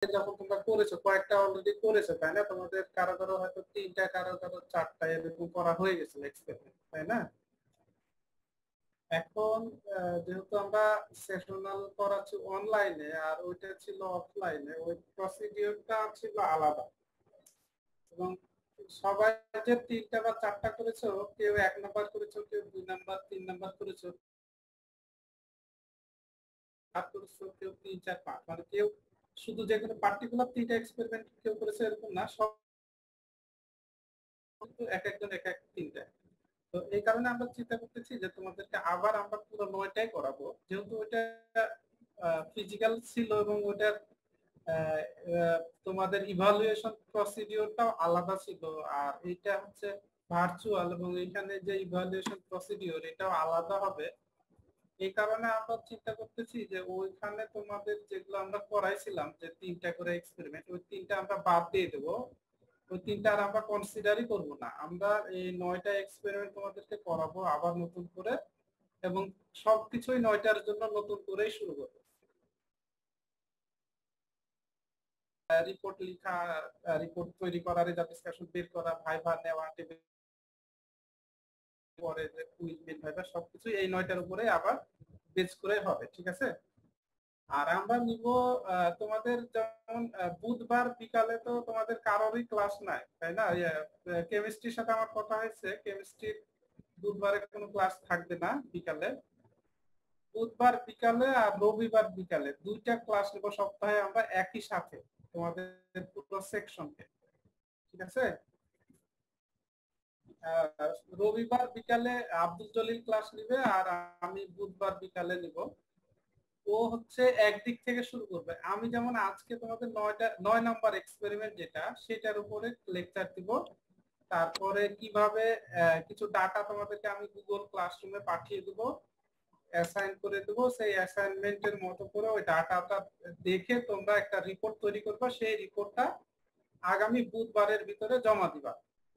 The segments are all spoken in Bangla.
যখন তোমরা করেছো, কয়েকটা অলরেডি করেছো তাই না? তোমাদের কারো কারো হয়তো 3টা, কারো কারো 4টা এরকম করা হয়ে গেছে এক্সপেরিমেন্ট, তাই না? এখন যেহেতু আমরা সেশনাল করাচ্ছি অনলাইনে আর ওইটা ছিল অফলাইনে, ওই প্রসিডিওরটা ছিল আলাদা। এবং সবাই যে 3টা বা 4টা করেছো, কেউ 1 নাম্বার করেছো, কেউ 2 নাম্বার 3 নাম্বার করেছো, আর করেছো কেউ 3 4 5, মানে কেউ শুধু যে কোনো পার্টিকুলার 3টা এক্সপেরিমেন্ট কেউ করেছে এরকম না, সব এক একজন এক এক 3টা। তো এই কারণে আমরা চিন্তা করতেছি যে তোমাদেরকে আবার আমরা পুরো 9টাই করাবো, যেহেতু ওইটা ফিজিক্যাল ছিল এবং ওইটার তোমাদের ইভালুয়েশন প্রসিডিওরটাও আলাদা ছিল। আর এটা হচ্ছে ভার্চুয়াল এবং এখানে যে ইভালুয়েশন প্রসিডিওর এটাও আলাদা হবে। এই কারণে আমরা চিন্তা করতেছি যে ওইখানে তোমাদের যেগুলো আমরা করাইছিলাম যে 3টা করে এক্সপেরিমেন্ট, ওই 3টা আমরা বাদ দিয়ে দেবো। ওই 3টা আর আমরা কনসিডারই করব না। আমরা এই 9টা এক্সপেরিমেন্ট তোমাদেরকে করাবো আবার নতুন করে, এবং সবকিছুই 9টার জন্য নতুন করেই শুরু করবো। রিপোর্ট লেখা, রিপোর্ট তৈরি করা, রেজাল্ট ডিসকাশন বের করা, ভাইভা নেওয়া, পরে যে কুইজ বের ভাইভা, সবকিছু এই 9টার উপরে আবার বেস করে হবে, ঠিক আছে? আর আমরা নিব তোমাদের যেমন বুধবার বিকালে তো তোমাদের কারোরই ক্লাস নাই, তাই না? কেমিস্ট্রির সাথে আমার কথা হয়েছে, কেমিস্ট্রির বুধবারে কোনো ক্লাস থাকবে না বিকালে। বুধবার বিকালে আর রবিবার বিকালে 2টা ক্লাস নেব সপ্তাহে আমরা একই সাথে তোমাদের পুরো সেকশনকে, ঠিক আছে? রবিবার বিকালে আব্দুল জলিল ক্লাস নিবে আর আমি বুধবার বিকালে নিব। ও হচ্ছে একদিক থেকে শুরু করবে। আমি যেমন আজকে তোমাদের 9 নাম্বার এক্সপেরিমেন্ট যেটা, সেটার উপরে লেকচার দিব। তারপরে কিভাবে কিছু ডাটা তোমাদেরকে আমি গুগল ক্লাসরুমে পাঠিয়ে দেব, অ্যাসাইন করে দেব। সেই অ্যাসাইনমেন্টের মতো করে ওই ডাটাটা দেখে তোমরা একটা রিপোর্ট তৈরি করবে। সেই রিপোর্টটা আগামী বুধবারের ভিতরে জমা দিবা।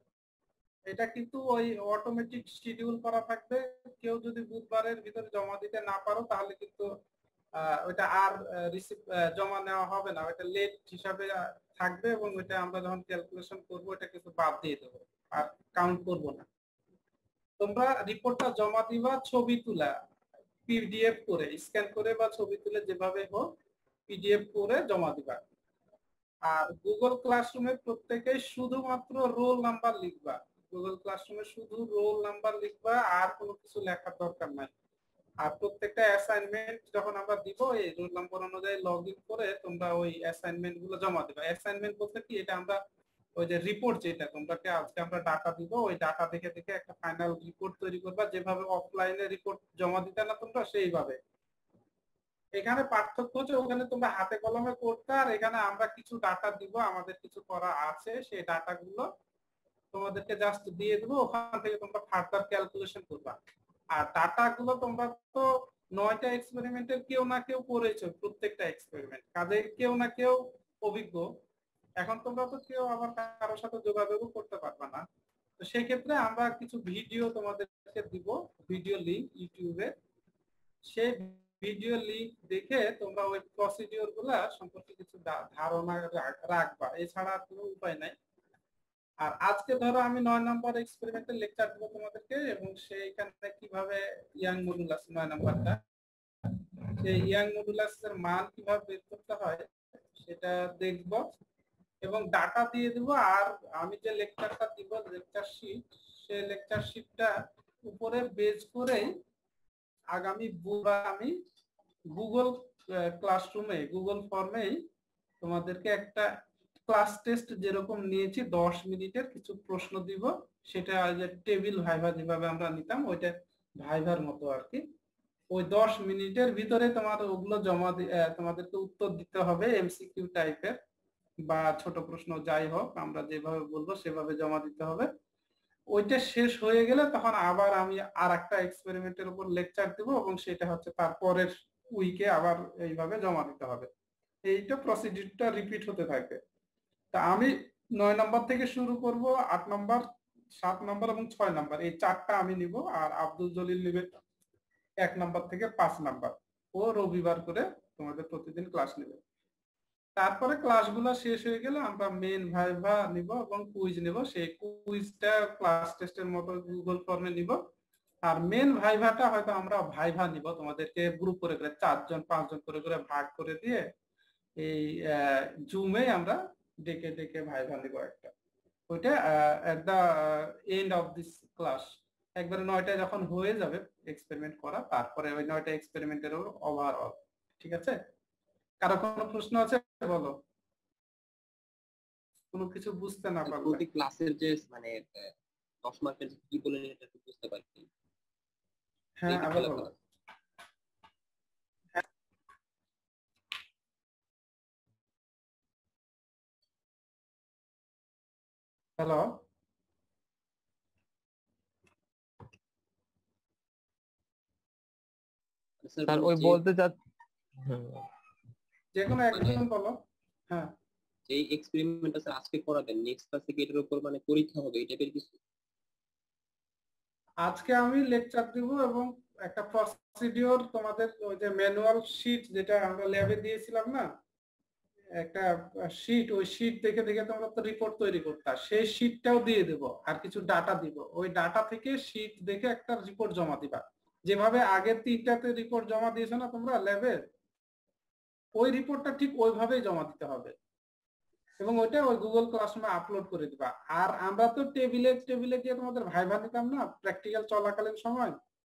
এটা কিন্তু ওই অটোমেটিক শিডিউল করা থাকবে। কেউ যদি বুধবারের ভিতরে জমা দিতে না পারো তাহলে কিন্তু ওইটা আর রিসিভ জমা নেওয়া হবে না, ওইটা লেট হিসাবে থাকবে এবং ওইটা আমরা যখন ক্যালকুলেশন করবো এটা কিন্তু বাদ দিয়ে দেবো, আর কাউন্ট করবো না। তোমরা রিপোর্টটা জমা দিবা ছবি তুলা, পিডিএফ করে স্ক্যান করে বা ছবি তুলে যেভাবে হোক পিডিএফ করে জমা দিবা। আর গুগল ক্লাসরুমে প্রত্যেকেই শুধুমাত্র রোল নাম্বার লিখবা। গুগল ক্লাসরুমে শুধু রোল নাম্বার লিখবা, আর কোনো কিছু লেখার দরকার নাই। আর প্রত্যেকটা অ্যাসাইনমেন্ট যখন আমরা দিব এই রোল নাম্বার অনুযায়ী লগ ইন করে তোমরা ওই অ্যাসাইনমেন্ট গুলো জমা দিবা। অ্যাসাইনমেন্ট বলতে কি, এটা আমরা ওই যে রিপোর্ট যেটা তোমাকে আজকে আমরা ডাটা দিব, ওই ডাটা দেখে দেখে একটা ফাইনাল রিপোর্ট তৈরি করবা, যেভাবে অফলাইনে রিপোর্ট জমা দিতে না তোমরা সেইভাবে। এখানে পার্থক্য হচ্ছে ওখানে তোমরা হাতে কলমে করতে, আর এখানে আমরা কিছু ডাটা দিব, আমাদের কিছু করা আছে, সেই ডাটাগুলো তোমাদেরকে জাস্ট দিয়ে দেবো, ওখান থেকে তোমরা ফার্দার ক্যালকুলেশন করবা। আর ডাটা গুলো তোমরা তো 9টা এক্সপেরিমেন্টের কেউ না কেউ করেছো, প্রত্যেকটা এক্সপেরিমেন্ট কাজে কেউ না কেউ অভিজ্ঞ। এখন তোমরা তো কেউ আবার কারোর সাথে যোগাযোগও করতে পারবে না। তো সেই ক্ষেত্রে আমরা কিছু ভিডিও তোমাদেরকে দিব, ভিডিও লিংক ইউটিউবে। সেই ভিডিও লিংক দেখে তোমরা ওই প্রসিডিওর গুলা সম্পর্কে কিছু ধারণা রাখবা, এছাড়া কোনো উপায় নাই। আর আজকে ধরো আমি 9 নাম্বার এক্সপেরিমেন্টের লেকচার দেবো তোমাদেরকে, এবং সেইখানে কিভাবে ইয়াং মডুলাস 9 নাম্বারটা, সেই ইয়াং মডুলাস এর মান কিভাবে বের করতে হয় সেটা দেখব এবং ডাটা দিয়ে দেবো। আর আমি যে লেকচারটা দিব, লেকচার শিট, সেই লেকচার শিটটা উপরে বেজ করে আগামী বুধবার আমি গুগল ক্লাসরুমে গুগল ফর্মেই তোমাদেরকে একটা ক্লাস টেস্ট যেরকম নিয়েছি 10 মিনিটের কিছু প্রশ্ন দিব। সেটা যে টেবিল ভাইভা যেভাবে আমরা নিতাম ওইটা ভাইভার মতো আর কি। ওই 10 মিনিটের ভিতরে তোমার ওগুলো জমা তোমাদেরকে উত্তর দিতে হবে, এমসিকিউ টাইপের বা ছোট প্রশ্ন যাই হোক, আমরা যেভাবে বলবো সেভাবে জমা দিতে হবে। ওইটা শেষ হয়ে গেলে তখন আবার আমি আর একটা এক্সপেরিমেন্টের উপর লেকচার দিব, এবং সেটা হচ্ছে তারপরের উইকে আবার এইভাবে জমা দিতে হবে। এইটা প্রসিডিউরটা রিপিট হতে থাকবে। তা আমি 9 নাম্বার থেকে শুরু করব, 8 নাম্বার, 7 নাম্বার এবং 6 নাম্বার, এই 4টা আমি নিব। আর আব্দুল জলিল নিবে 1 নাম্বার থেকে 5 নাম্বার। ও রবিবার করে তোমাদের প্রতিদিন ক্লাস নেবে। তারপরে ক্লাসগুলো শেষ হয়ে গেলে আমরা মেন ভাইভা নিব এবং কুইজ নিব। সেই কুইজটা ক্লাস টেস্টের মতো গুগল ফর্মে নিব। আর মেন ভাইভাটা হয়তো আমরা ভাইভা নিব, তোমাদেরকে গ্রুপ করে করে 4 জন 5 জন করে করে ভাগ করে দিয়ে এই জুমে আমরা ডেকে ডেকে ভাইভা নিব একটা। ওইটা at the end of this class একবারে 9টায় যখন হয়ে যাবে এক্সপেরিমেন্ট করা, তারপরে ওই 9টা এক্সপেরিমেন্টের ওভারঅল। ঠিক আছে? কারো কোনো প্রশ্ন আছে বলো, কোনো কিছু বুঝতে না পারলে। প্রতি ক্লাসের যে মানে 10 মার্কের কি বলে এটা একটু বুঝতে পারছি। হ্যাঁ আবার বলো। হ্যালো, স্যার ওই বলতে চাচ্ছি যে কোনো একজন বলো। হ্যাঁ, এই এক্সপেরিমেন্টটা স্যার আজকে করাবেন, নেক্সট ক্লাসে কি এটার উপর মানে পরীক্ষা হবে এই টাইপের কিছু? আজকে আমি লেকচার দিব এবং একটা প্রসিডিওর তোমাদের ওই যে ম্যানুয়াল শিট যেটা আমরা ল্যাবে দিয়েছিলাম না, একটা শিট, ওই শিট দেখে দেখে তোমরা তো রিপোর্ট তৈরি করতে, সেই শিটটাও দিয়ে দেব আর কিছু ডাটা দিব। ওই ডাটা থেকে শিট দেখে একটা রিপোর্ট জমা দিবা। যেভাবে আগের 3টাতে রিপোর্ট জমা দিয়েছো না তোমরা ল্যাবে, ওই রিপোর্টটা ঠিক ওইভাবেই জমা দিতে হবে এবং ওইটা ওই গুগল ক্লাসরুমে আপলোড করে দিবা। আর আমরা তো টেবিলে টেবিলে গিয়ে তোমাদের ভাইভা নিতাম না প্র্যাকটিক্যাল চলাকালীন সময়,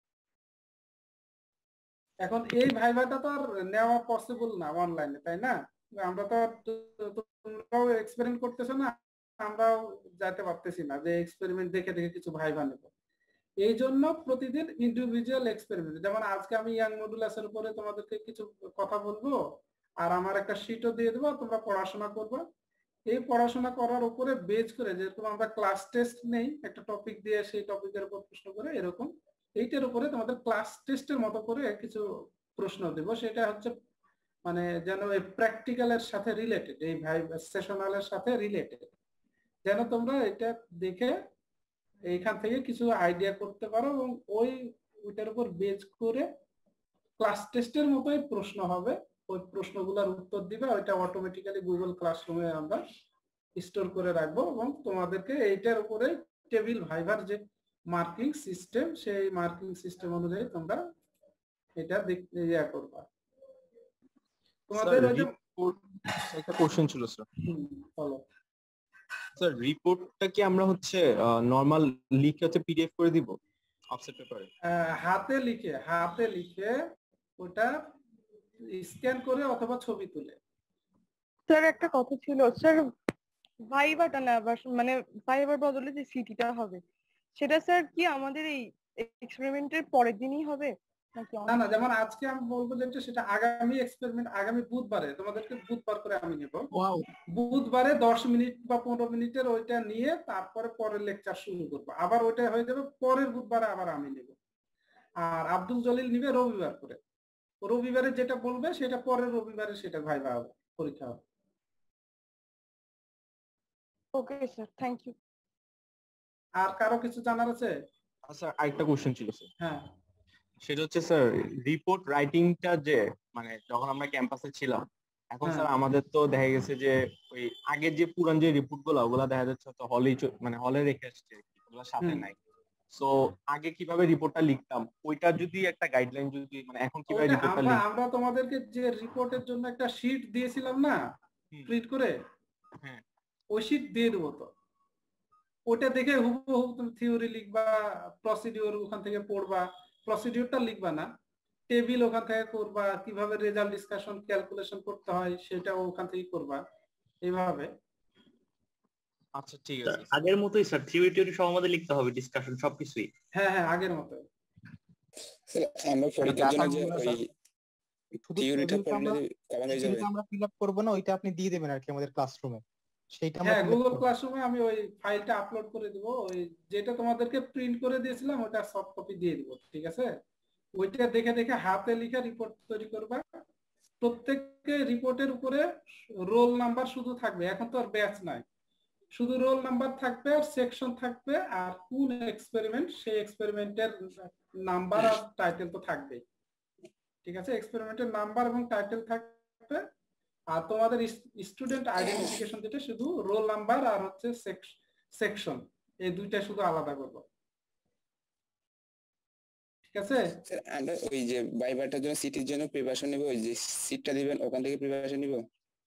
এখন এই ভাইভাটা তো আর নেওয়া পসিবল না অনলাইনে, তাই না? আমরা তো তোমরাও এক্সপেরিমেন্ট করতেছো না, আমরাও যাইতে পারতেছি না যে এক্সপেরিমেন্ট দেখে দেখে কিছু ভাইভা নেব। এই জন্য প্রতিদিন ইন্ডিভিজুয়াল এক্সপেরিমেন্ট, যেমন আজকে আমি ইয়াং মডুলাসের উপরে তোমাদেরকে কিছু কথা বলবো আর আমার একটা শিটও দিয়ে দেবো, তোমরা পড়াশোনা করবে। এই পড়াশোনা করার উপরে বেজ করে যেরকম আমরা ক্লাস টেস্ট নেই একটা টপিক দিয়ে সেই টপিকের উপর প্রশ্ন করে, এরকম এইটার উপরে তোমাদের ক্লাস টেস্টের মতো করে কিছু প্রশ্ন দেব। সেটা হচ্ছে মানে যেন এই প্র্যাকটিক্যালের সাথে রিলেটেড, এই ভাই সেশনালের সাথে রিলেটেড, যেন তোমরা এটা দেখে এইখান থেকে কিছু আইডিয়া করতে পারো এবং ওইটার উপর বেজ করে ক্লাস টেস্টের মতোই প্রশ্ন হবে। ওই প্রশ্নগুলোর উত্তর দিবে, ওইটা অটোমেটিক্যালি গুগল ক্লাসরুমে আমরা স্টোর করে রাখবো এবং তোমাদেরকে এইটার উপরে টেবিল ভাইভার যে মার্কিং সিস্টেম, সেই মার্কিং সিস্টেম অনুযায়ী তোমরা এটা দেখতে ইয়া করবা। তোমাদের ওই যে একটা কোশ্চেন ছিল স্যার। বলো স্যার, রিপোর্টটা কি আমরা হচ্ছে নরমাল লিখে হচ্ছে পিডিএফ করে দিব অফসেট পেপারে? হাতে লিখে ওটা স্ক্যান করে অথবা ছবি তুলে। স্যার একটা কথা ছিল স্যার, ভাইভাটা না মানে ভাইভার বদলে যে সিটিটা হবে সেটা স্যার কি আমাদের এই এক্সপেরিমেন্টের পরের দিনই হবে নাকি? না না, যেমন আজকে আমি বলবো যেটা সেটা আগামী এক্সপেরিমেন্ট আগামী বুধবারে, তোমাদেরকে বুধবার করে আমি নেব। বুধবারে 10 মিনিট বা 15 মিনিটের ওইটা নিয়ে তারপরে পরের লেকচার শুরু করবো। আবার ওইটা হয়ে যাবে পরের বুধবারে আবার আমি নেব। আর আব্দুল জলিল নিবে রবিবার করে। রবিবারে যেটা বলবে সেটা পরের রবিবারে সেটা ভাইভা হবে, পরীক্ষা হবে। Okay sir, thank you. আর কারো কিছু জানার আছে? স্যার আরেকটা কোশ্চেন ছিল স্যার। হ্যাঁ, সেটা হচ্ছে স্যার রিপোর্ট রাইটিংটা যে মানে যখন আমরা ক্যাম্পাসে ছিলাম, এখন স্যার আমাদের তো দেখা গেছে যে ওই আগের যে পুরান যে রিপোর্ট গুলো ওগুলা দেখা যাচ্ছে তো হলেই মানে হলে রেখে আসছে, ওগুলো সাথে নাই। সো আগে কিভাবে রিপোর্টটা লিখতাম ওইটা যদি একটা গাইডলাইন যদি মানে এখন কিভাবে রিপোর্টটা লিখতাম। আমরা তোমাদেরকে যে রিপোর্টের জন্য একটা শীট দিয়েছিলাম না প্রিন্ট করে, হ্যাঁ ওই শীট দিয়ে দেবো। তো ওটা দেখে হুবহু তুমি থিওরি লিখবা, প্রসিডিওর ওখান থেকে পড়বা, প্রসিডিওরটা লিখবা না, টেবিল ওখান থেকে করবা, কিভাবে রেজাল্ট ডিসকাশন ক্যালকুলেশন করতে হয় সেটাও ওখান থেকে করবা, এইভাবে। আচ্ছা ঠিক আছে, আগের মতোই স্যার থিওরি টিওরি সব আমাদের লিখতে হবে, ডিসকাশন সবকিছুই। হ্যাঁ হ্যাঁ, আগের মতো। আমরা পরীক্ষার জন্য যে ওই থিওরিটা পড়লে কমন হয়ে যাবে, আমরা ফিল আপ করব না, ওইটা আপনি দিয়ে দেবেন আর কি আমাদের ক্লাসরুমে। সেইটা হ্যাঁ, গুগল ক্লাসরুমে আমি ওই ফাইলটা আপলোড করে দিব। ওই যেটা তোমাদেরকে প্রিন্ট করে দিয়েছিলাম ওটা সফট কপি দিয়ে দিব, ঠিক আছে? ওইটা দেখে দেখে হাতে লিখে রিপোর্ট তৈরি করবা। প্রত্যেককে রিপোর্টের উপরে রোল নাম্বার শুধু থাকবে, এখন তো আর ব্যাচ নাই, শুধু রোল নাম্বার থাকবে আর সেকশন থাকবে আর কোন এক্সপেরিমেন্ট সেই এক্সপেরিমেন্টের নাম্বার আর টাইটেল তো থাকবে, ঠিক আছে? এক্সপেরিমেন্টের নাম্বার এবং টাইটেল থাকবে আর তোমাদের স্টুডেন্ট আইডেন্টিফিকেশন যেটা শুধু রোল নাম্বার আর হচ্ছে সেকশন, এই দুইটা শুধু আলাদা করবো, ঠিক আছে? স্যার আমরা ওই যে ভাইবাটার জন্য সিটির জন্য প্রিপারেশন নিব, ওই যে সিটটা দিবেন ওখান থেকে প্রিপারেশন নিব।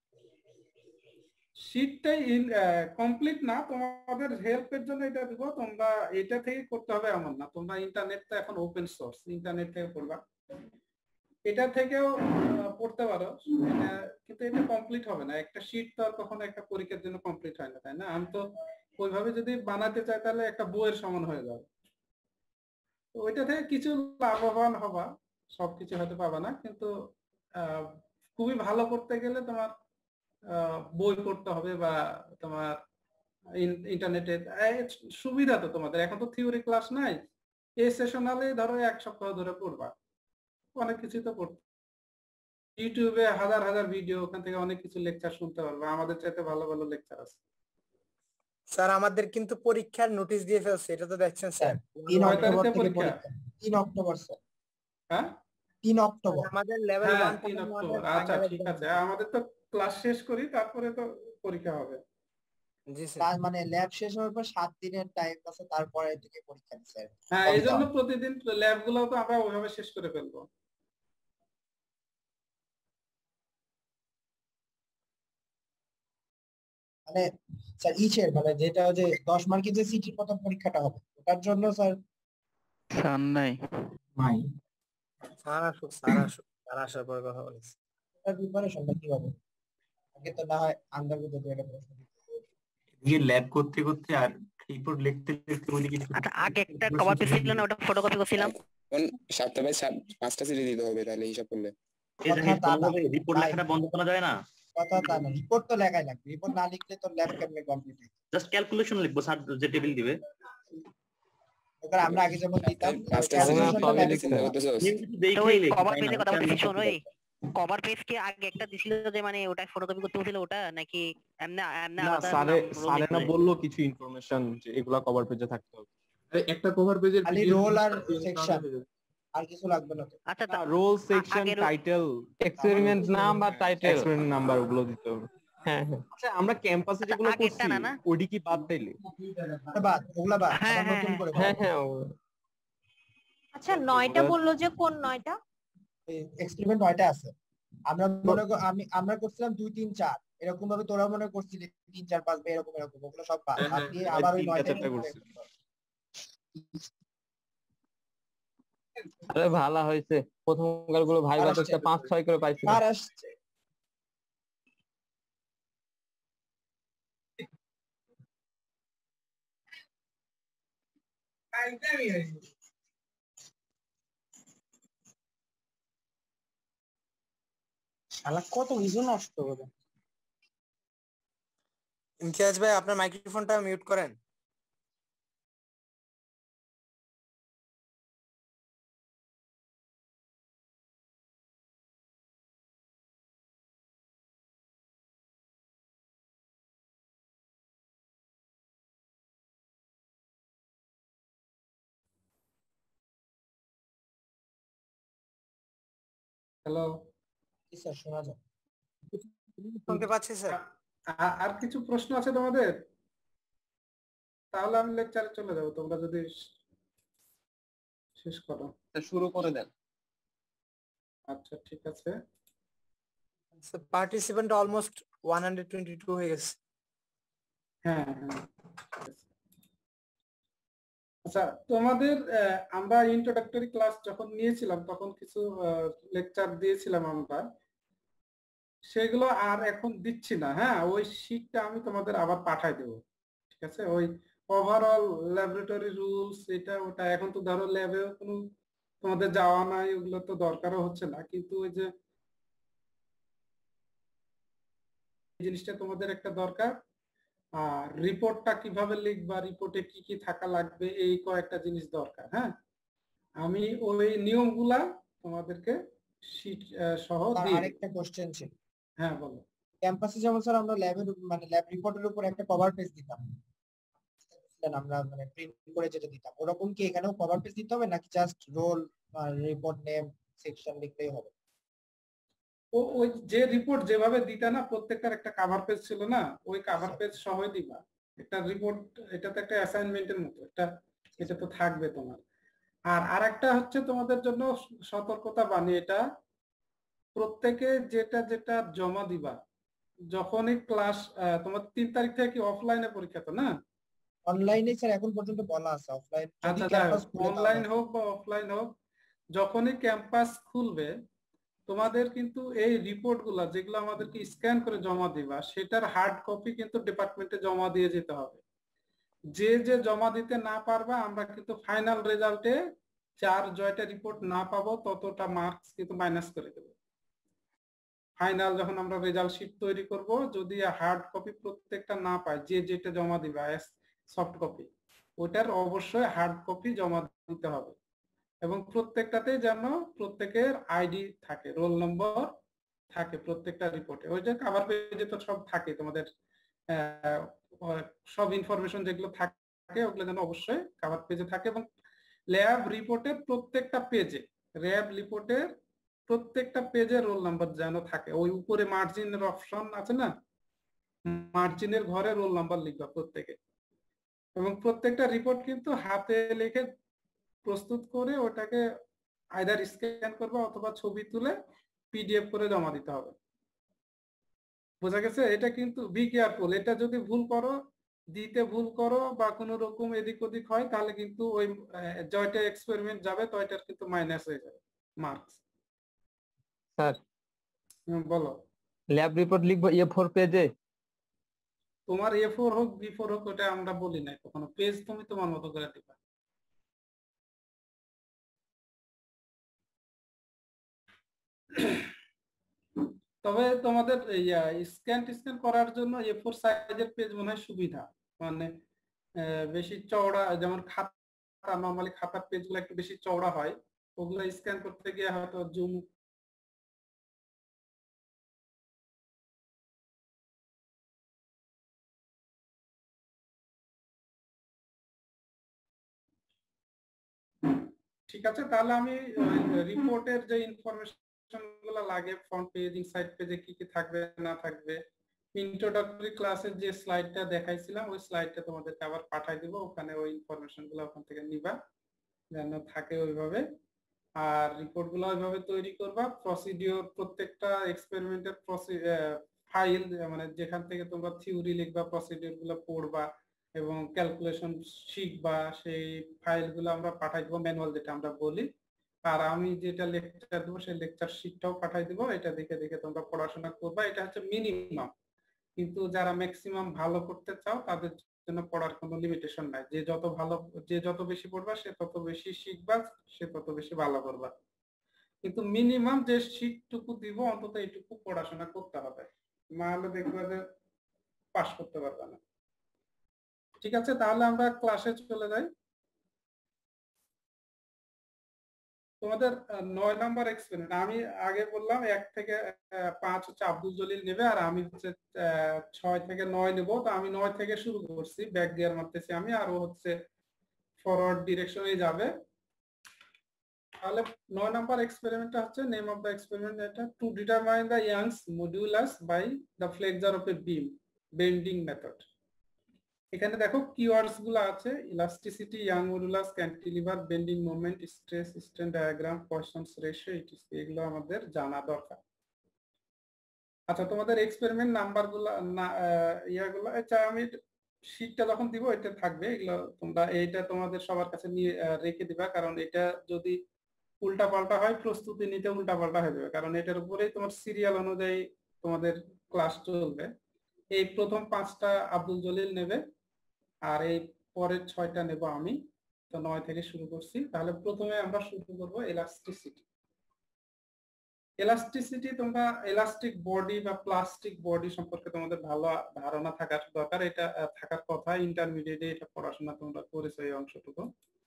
শীটটাই কমপ্লিট না, তোমাদের হেল্পের জন্য এটা দিব, তোমরা এটা থেকে করতে হবে এমন না, তোমরা ইন্টারনেট তো এখন ওপেন সোর্স, ইন্টারনেট থেকে পড়বা, এটা থেকেও পড়তে পারো, কিন্তু এটা কমপ্লিট হবে না, একটা শীট তো আর কখনো একটা পরীক্ষার জন্য কমপ্লিট হয় না, তাই না? আমি তো ওইভাবে যদি বানাতে চাই তাহলে একটা বইয়ের সমান হয়ে যাবে। তো ওইটা থেকে কিছু লাভবান হবা, সবকিছু হয়তো পাবা না, কিন্তু খুবই ভালো করতে গেলে তোমার বই পড়তে হবে বা তোমার ইন্টারনেটে সুবিধা তো তোমাদের, এখন তো থিওরি ক্লাস নাই, এই সেশনালে ধরো 1 সপ্তাহ ধরে পড়বা, অনেক কিছু তো পড়তে, ইউটিউবে হাজার হাজার ভিডিও, ওখান থেকে অনেক কিছু লেকচার শুনতে পারবা, আমাদের চাইতে ভালো ভালো লেকচার আছে। স্যার আমাদের কিন্তু পরীক্ষার নোটিশ দিয়ে ফেলছে, এটা তো দেখছেন স্যার। 3 কয় অক্টোবর তারিখে থেকে পরীক্ষা? 3 অক্টোবর স্যার, হ্যাঁ 3 অক্টোবর। আমাদের লেভেল হ্যাঁ 1 3 অক্টোবর, আচ্ছা ঠিক আছে, আমাদের তো ক্লাস শেষ করি তারপরে তো পরীক্ষা হবে। জি স্যার। তার মানে ল্যাব শেষ হওয়ার পর 7 দিনের টাইম আছে, তারপরে থেকে পরীক্ষা স্যার। হ্যাঁ এই জন্য প্রতিদিন ল্যাব গুলো তো আমরা ওইভাবে শেষ করে ফেলবো। মানে স্যার ইচের মানে যেটা যে 10 মার্কের যে সিটির প্রথম পরীক্ষাটা হবে ওটার জন্য স্যার সান নাই নাই, স্যার আসার পর কথা বলেছি। ওটার প্রিপারেশনটা কি হবে? আগে তো না হয় আন্ডারগ্রাজুয়েট একটা প্রশ্ন দিতে হবে। গিয়ে ল্যাব করতে করতে আর রিপোর্ট লিখতে লিখতে ওইদিকে আচ্ছা আগে একটা কভার পেজ ছিল না, ওটা ফটোকপি করছিলাম। কোন সপ্তাহে 5টা সিটি দিতে হবে তাহলে হিসাব করলে। এই যে রিপোর্ট লেখাটা বন্ধ করা যায় না? কথা তা না, রিপোর্ট তো লেখাই লাগবে, রিপোর্ট না লিখলে তো ল্যাব কেমনে কমপ্লিট হবে? জাস্ট ক্যালকুলেশন লিখবো, স্যার যে টেবিল দিবে। এবার আমরা আগে যেমন দিতাম 5টা চিন্তা করতেছো? তো ওই কভার পেজে কথা বলছি, শোনো এই কভার পেজ কি আগে একটা দিছিল যে মানে ওটা ফটোকপি করতে বলছিল ওটা, নাকি এমনি এমনি না আলাদা স্যারে না বললো কিছু ইনফরমেশন যে এগুলা কভার পেজে থাকতে হবে। একটা কভার পেজের খালি রোল আর সেকশন, আর কিছু লাগবে না তো? আচ্ছা রোল, সেকশন, টাইটেল, এক্সপেরিমেন্ট নাম আর টাইটেল, এক্সপেরিমেন্ট নাম্বার ওগুলো দিতে হবে। হ্যাঁ হ্যাঁ। আচ্ছা আমরা ক্যাম্পাসে যেগুলো করছি ওডি কি বাদ তাইলে? বাদ, ওগুলা বাদ, হ্যাঁ আবার নতুন করে হ্যাঁ হ্যাঁ। আচ্ছা 9টা বললো যে কোন 9টা? এক্সপেরিমেন্ট 9টা আছে। আমরা মনে আমরা করছিলাম 2 3 4 এরকম ভাবে, তোরা মনে করছিলি 3 4 5 এরকম এরকম, ওগুলো সব বাদ, বাদ দিয়ে আবার ওই 9টা করছি। আরে ভালো হয়েছে, প্রথমকার গুলো ভাইবা তো 5 6 করে পাইছি। আর আসছে শালা কত কিছু নষ্ট করে। ইমতিয়াজ ভাই আপনার মাইক্রোফোনটা মিউট করেন। হ্যালো স্যার শোনা যায়? শুনতে পাচ্ছি স্যার। আর কিছু প্রশ্ন আছে তোমাদের? তাহলে আমি লেকচারে চলে যাব, তোমরা যদি শেষ করো। শুরু করে দেন। আচ্ছা ঠিক আছে। পার্টিসিপেন্ট অলমোস্ট 122 হয়ে গেছে। হ্যাঁ হ্যাঁ। আচ্ছা তোমাদের আমরা ইন্ট্রোডাক্টরি ক্লাস যখন নিয়েছিলাম তখন কিছু লেকচার দিয়েছিলাম আমরা, সেগুলো আর এখন দিচ্ছি না। হ্যাঁ ওই শীটটা আমি তোমাদের আবার পাঠাই দেবো, ঠিক আছে? ওই ওভারঅল ল্যাবরেটরি রুলস এটা ওটা, এখন তো ধরো ল্যাবেও কোনো তোমাদের যাওয়া নাই, ওগুলো তো দরকারও হচ্ছে না, কিন্তু ওই যে জিনিসটা তোমাদের একটা দরকার, আর রিপোর্টটা কিভাবে লিখবা, রিপোর্টে কি কি থাকা লাগবে, এই কয়েকটা জিনিস দরকার। হ্যাঁ আমি ওই নিয়মগুলা তোমাদেরকে শীট সহ দিয়ে। আরেকটা কোশ্চেন ছিল। হ্যাঁ বলো। ক্যাম্পাসে যেমন স্যার আমরা ল্যাবের মানে ল্যাব রিপোর্টের উপর একটা কভার পেজ দিতাম, আমরা মানে প্রিন্ট করে যেটা দিতাম, ওরকম কি এখানেও কভার পেজ দিতে হবে নাকি জাস্ট রোল আর রিপোর্ট নেম সেকশন লিখলেই হবে? ওই যে রিপোর্ট যেভাবে দিতা না, প্রত্যেকটার একটা কভার পেজ ছিল না, ওই কভার পেজ সহই দিবা। একটা রিপোর্ট, এটা তো একটা অ্যাসাইনমেন্টের মতো, এটা তো থাকবে তোমার। আর আরেকটা হচ্ছে তোমাদের জন্য সতর্কতা বাণী, এটা প্রত্যেকে যেটা যেটা জমা দিবা যখনই ক্লাস, তোমার 3 তারিখ থেকে কি অফলাইনে পরীক্ষা তো না? অনলাইনে স্যার এখন পর্যন্ত বলা আছে, অফলাইন যদি আচ্ছা, ক্যাম্পাস খুলে অনলাইন হোক বা অফলাইন হোক, যখনই ক্যাম্পাস খুলবে তোমাদের কিন্তু এই রিপোর্ট গুলা যেগুলো আমাদেরকে স্ক্যান করে জমা দিবা, সেটার হার্ড কপি কিন্তু ডিপার্টমেন্টে জমা দিয়ে যেতে হবে। যে যে জমা দিতে না পারবা, আমরা কিন্তু ফাইনাল রেজাল্টে যার জয়টা রিপোর্ট না পাবো ততটা মার্কস কিন্তু মাইনাস করে দেবো। ফাইনাল যখন আমরা রেজাল্ট শিট তৈরি করব, যদি হার্ড কপি প্রত্যেকটা না পায়, যে যেটা জমা দিবা সফট কপি, ওটার অবশ্যই হার্ড কপি জমা দিতে হবে। এবং প্রত্যেকটাতে যেন প্রত্যেকের আইডি থাকে, রোল নম্বর থাকে প্রত্যেকটা রিপোর্টে। ওই যে কভার পেজে তো সব থাকে তোমাদের, সব ইনফরমেশন যেগুলো থাকে ওগুলো যেন অবশ্যই কভার পেজে থাকে। এবং ল্যাব রিপোর্টের প্রত্যেকটা পেজে, ল্যাব রিপোর্টের প্রত্যেকটা পেজে রোল নাম্বার যেন থাকে। ওই উপরে মার্জিনের অপশন আছে না, মার্জিনের ঘরে রোল নাম্বার লিখবা প্রত্যেকে। এবং প্রত্যেকটা রিপোর্ট কিন্তু হাতে লিখে প্রস্তুত করে ওটাকে আইদার স্ক্যান করবে অথবা ছবি তুলে পিডিএফ করে জমা দিতে হবে। বোঝা গেছে? এটা কিন্তু বি কেয়ারফুল, এটা যদি ভুল করো, দিতে ভুল করো বা কোনো রকম এদিক ওদিক হয়, তাহলে কিন্তু ওই জয়টা এক্সপেরিমেন্ট যাবে তো এটার কিন্তু মাইনাস হয়ে যাবে মার্কস। স্যার বলো। ল্যাব রিপোর্ট লিখবো A4 পেজে? তোমার A4 হোক B4 হোক, ওটা আমরা বলি নাই কখনো, পেজ তুমি তোমার মতো করে দিবা। তবে তোমাদের স্ক্যান করার জন্য A4 সাইজের পেজ মনে হয় সুবিধা, মানে বেশি চওড়া, যেমন খাতা নরমালি খাতার পেজগুলো একটু বেশি চওড়া হয়, ওগুলো স্ক্যান করতে গিয়ে হয়তো জুম ঠিক আছে। তাহলে আমি রিপোর্টের যে ইনফরমেশন গুলো লাগে, ফ্রন্ট পেজ ইনসাইড পেজে কি কি থাকবে না থাকবে, ইন্ট্রোডাক্টরি ক্লাসের যে স্লাইডটা দেখাইছিলাম ওই স্লাইডটা তোমাদেরকে আবার পাঠাই দিব, ওখানে ওই ইনফরমেশন গুলো ওখান থেকে নিবা যেন থাকে ওইভাবে। আর রিপোর্ট গুলো ওইভাবে তৈরি করবা। প্রসিডিওর, প্রত্যেকটা এক্সপেরিমেন্টের ফাইল, মানে যেখান থেকে তোমরা থিওরি লিখবা, প্রসিডিওর গুলো পড়বা এবং ক্যালকুলেশন শিখবা, সেই ফাইলগুলো আমরা পাঠাই দেবো, ম্যানুয়াল যেটা আমরা বলি। আর আমি যেটা লেকচার দেবো সেই লেকচার শিটটাও পাঠাই দেবো, এটা দেখে দেখে তোমরা পড়াশোনা করবা। এটা হচ্ছে মিনিমাম, কিন্তু যারা ম্যাক্সিমাম ভালো করতে চাও তাদের জন্য পড়ার কোনো লিমিটেশন নাই। যে যত বেশি পড়বা সে তত বেশি শিখবা, সে তত বেশি ভালো করবা। কিন্তু মিনিমাম যে শিটটুকু দিব অন্তত এইটুকু পড়াশোনা করতে হবে, নাহলে দেখবে যে পাস করতে পারবে না। ঠিক আছে, তাহলে আমরা ক্লাসে চলে যাই। তোমাদের 9 নাম্বার এক্সপেরিমেন্ট, আমি আগে বললাম 1 থেকে 5 হচ্ছে আব্দুল জলিল নেবে, আর আমি হচ্ছে 6 থেকে 9 নেব। তো আমি 9 থেকে শুরু করছি, ব্যাক গিয়ার মারতেছি আমি, আর ও হচ্ছে ফরওয়ার্ড ডিরেকশনে যাবে। তাহলে 9 নাম্বার এক্সপেরিমেন্টটা হচ্ছে, নেম অফ দ্য এক্সপেরিমেন্ট এটা, to determine the Young's modulus by the flexure of a beam bending method. এখানে দেখো কিওয়ার্ডস গুলো আছে, elasticity, Young modulus, cantilever, bending moment, stress strain diagram, Poisson's ratio, এগুলো আমাদের জানা দরকার। আচ্ছা, তোমাদের এক্সপেরিমেন্ট নাম্বার গুলো ইয়াগুলো, আচ্ছা আমি শীটটা যখন দিব এটা থাকবে, এগুলো তোমরা এইটা তোমাদের সবার কাছে নিয়ে রেখে দিবা, কারণ এটা যদি উল্টা পাল্টা হয় প্রস্তুতি নিতে উল্টা পাল্টা হয়ে যাবে, কারণ এটার উপরেই তোমার সিরিয়াল অনুযায়ী তোমাদের ক্লাস চলবে। এই প্রথম 5টা আব্দুল জলিল নেবে আর এই পরের 6টা নেব আমি। তো 9 থেকে শুরু করছি। তাহলে প্রথমে আমরা শুরু করব এলাস্টিসিটি। এলাস্টিসিটি, তোমরা এলাস্টিক বডি বা প্লাস্টিক বডি সম্পর্কে তোমাদের ভালো ধারণা থাকার দরকার, এটা থাকার কথা। ইন্টারমিডিয়েটে এটা পড়াশোনা তোমরা করেছো এই অংশটুকু।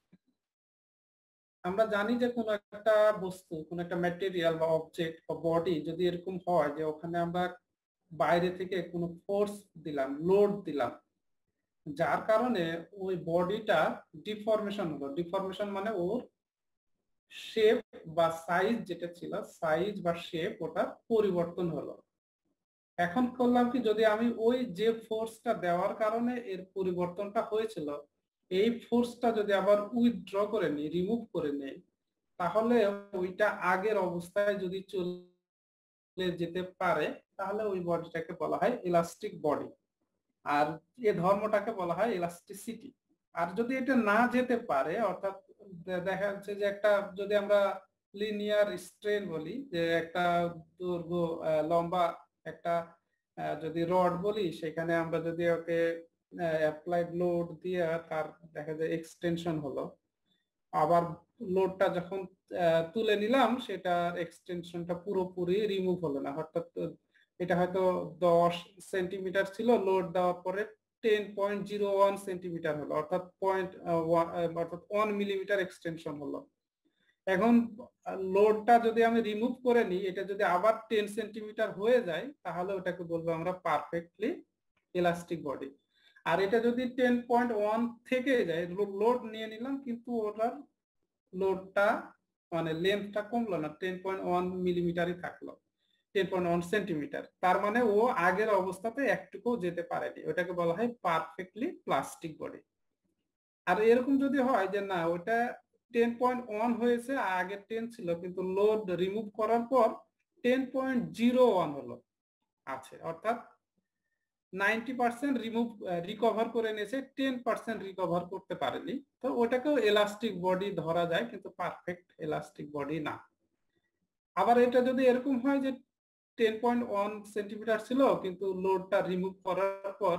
আমরা জানি যে কোন একটা বস্তু, কোন একটা ম্যাটেরিয়াল বা অবজেক্ট বা বডি যদি এরকম হয় যে ওখানে আমরা বাইরে থেকে কোনো ফোর্স দিলাম, লোড দিলাম, যার কারণে ওই বডিটা ডিফরমেশন হলো। ডিফরমেশন মানে ওর শেপ বা সাইজ যেটা ছিল, সাইজ বা শেপ ওটা পরিবর্তন হলো। এখন করলাম কি, যদি আমি ওই যে ফোর্সটা দেওয়ার কারণে এর পরিবর্তনটা হয়েছিল, এই ফোর্সটা যদি আবার উইথড্র করে নিই, রিমুভ করে নেই, তাহলে ওইটা আগের অবস্থায় যদি চলে যেতে পারে, তাহলে ওই বডিটাকে বলা হয় ইলাস্টিক বডি, আর এ ধর্মটাকে বলা হয় ইলাস্টিসিটি। আর যদি এটা না যেতে পারে, অর্থাৎ দেখা যাচ্ছে যে একটা, যদি আমরা লিনিয়ার স্ট্রেন বলি, যে একটা দৈর্ঘ্য লম্বা একটা যদি রড বলি, সেখানে আমরা যদি ওকে অ্যাপ্লাইড লোড দিয়ে তার দেখা যায় এক্সটেনশন হলো, আবার লোডটা যখন তুলে নিলাম, সেটার এক্সটেনশনটা পুরোপুরি রিমুভ হলো না, অর্থাৎ এটা হয়তো 10 সেন্টিমিটার ছিল, লোড দেওয়ার পরে 10.01 সেন্টিমিটার হলো, অর্থাৎ 1 মিলিমিটার এক্সটেনশন হলো। এখন লোডটা যদি আমি রিমুভ করে নিই, এটা যদি আবার 10 সেন্টিমিটার হয়ে যায়, তাহলে ওটাকে বলবো আমরা পারফেক্টলি ইলাস্টিক বডি। আর এটা যদি 10.1 থেকে যায়, লোড নিয়ে নিলাম কিন্তু ওটার লোডটা মানে লেন্থটা কমলো না, 10.1 মিলিমিটারই থাকলো, 10.1 সেন্টিমিটার, তার মানে ও আগের অবস্থাতে একটুকু যেতে পারেনি, ওটাকে বলা হয় পারফেক্টলি প্লাস্টিক বডি। আর এরকম যদি হয় যে না, ওটা 10.1 হয়েছে, আগে 10 ছিল, কিন্তু লোড রিমুভ করার পর 10.01 হলো আছে, অর্থাৎ 90% রিকভার করে নিয়েছে, 10% রিকভার করতে পারেনি, তো ওটাকেও এলাস্টিক বডি ধরা যায়, কিন্তু পারফেক্ট এলাস্টিক বডি না। আবার এটা যদি এরকম হয় যে 10.1 সেন্টিমিটার ছিল, কিন্তু লোডটা রিমুভ করার পর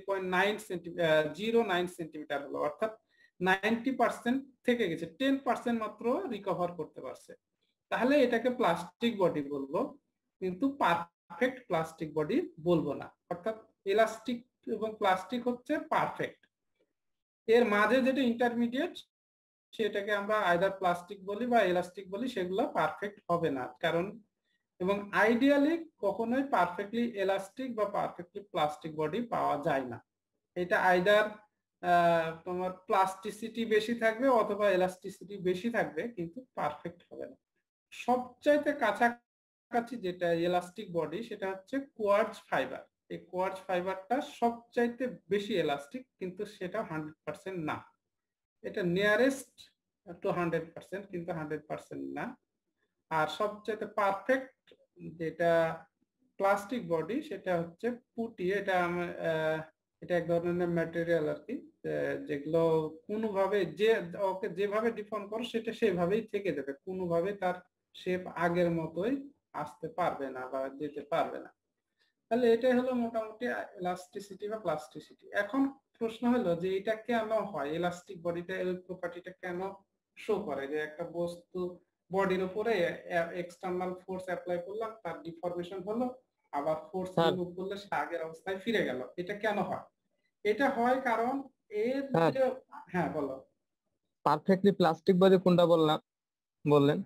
10.09 সেন্টিমিটার হলো, অর্থাৎ 90% থেকে গেছে, 10% মাত্র রিকভার করতে পারছে, তাহলে এটাকে প্লাস্টিক বডি বলবো, কিন্তু পারফেক্ট প্লাস্টিক বডি বলবো না। অর্থাৎ এলাস্টিক এবং প্লাস্টিক হচ্ছে পারফেক্ট, এর মাঝে যেটা ইন্টারমিডিয়েট, সেটাকে আমরা আইদার প্লাস্টিক বলি বা এলাস্টিক বলি, সেগুলো পারফেক্ট হবে না, কারণ এবং আইডিয়ালি কখনোই পারফেক্টলি এলাস্টিক বা পারফেক্টলি প্লাস্টিক বডি পাওয়া যায় না। এটা আইদার তোমার প্লাস্টিসিটি বেশি থাকবে অথবা এলাস্টিসিটি বেশি থাকবে, কিন্তু পারফেক্ট হবে না। সবচাইতে কাছাকাছি যেটা এলাস্টিক বডি, সেটা হচ্ছে কোয়ার্টজ ফাইবার। এই কোয়ার্টজ ফাইবারটা সবচাইতে বেশি এলাস্টিক, কিন্তু সেটা 100% না, এটা নিয়ারেস্ট টু 100%, কিন্তু 100% না। আর সবচেয়ে পারফেক্ট যেটা প্লাস্টিক বডি, সেটা হচ্ছে পুটি। এটা এটা এক ধরনের ম্যাটেরিয়াল আর কি, যেগুলো কোনোভাবে যে ওকে যেভাবে ডিফর্ম করো, সেটা সেভাবেই থেকে যাবে, কোনোভাবে তার শেপ আগের মতোই আসতে পারবে না বা যেতে পারবে না। তাহলে এটাই হলো মোটামুটি এলাস্টিসিটি বা প্লাস্টিসিটি। এখন প্রশ্ন হলো যে এটা কেন হয়, এলাস্টিক বডিটা এই প্রপার্টিটা কেন শো করে, যে একটা বস্তু বডির উপরে এক্সটার্নাল ফোর্স অ্যাপ্লাই করলাম, তার ডিফরমেশন হলো, আবার ফোর্স রিমুভ করলে সে আগের অবস্থায় ফিরে গেল, এটা কেন হয়? এটা হয় কারণ এর যে, হ্যাঁ বলো। পারফেক্টলি প্লাস্টিক বডি কোনটা বললেন?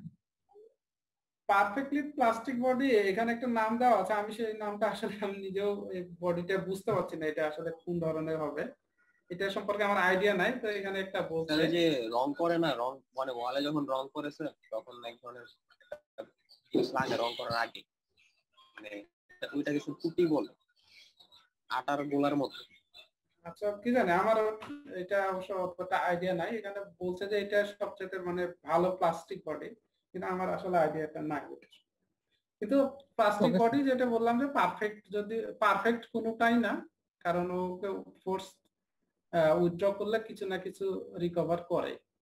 পারফেক্টলি প্লাস্টিক বডি, এখানে একটা নাম দেওয়া আছে, আমি সেই নামটা আসলে আমি নিজেও এই বডিটা বুঝতে পারছি না, এটা আসলে কোন ধরনের হবে, এটা সম্পর্কে আমার আইডিয়া নাই, তো এখানে একটা বলছে যে রং করে না, রং মানে ওয়ালে যখন রং করেছে, তখন এক ধরনের জিনিস লাগে রং করার আগে, মানে ওইটা কিছু পুটি বলে, আটার গোলার মতো। আচ্ছা, কি জানি, আমার এটা অবশ্য অতটা আইডিয়া নাই। এখানে বলছে যে এটা সবচেয়ে মানে ভালো প্লাস্টিক বডি, কিন্তু আমার আসলে আইডিয়াটা নাই। কিন্তু প্লাস্টিক বডি যেটা বললাম যে পারফেক্ট, যদি পারফেক্ট কোনোটাই না, কারণ ওকে ফোর্স উইথড্র করলে কিছু না কিছু রিকভার করে।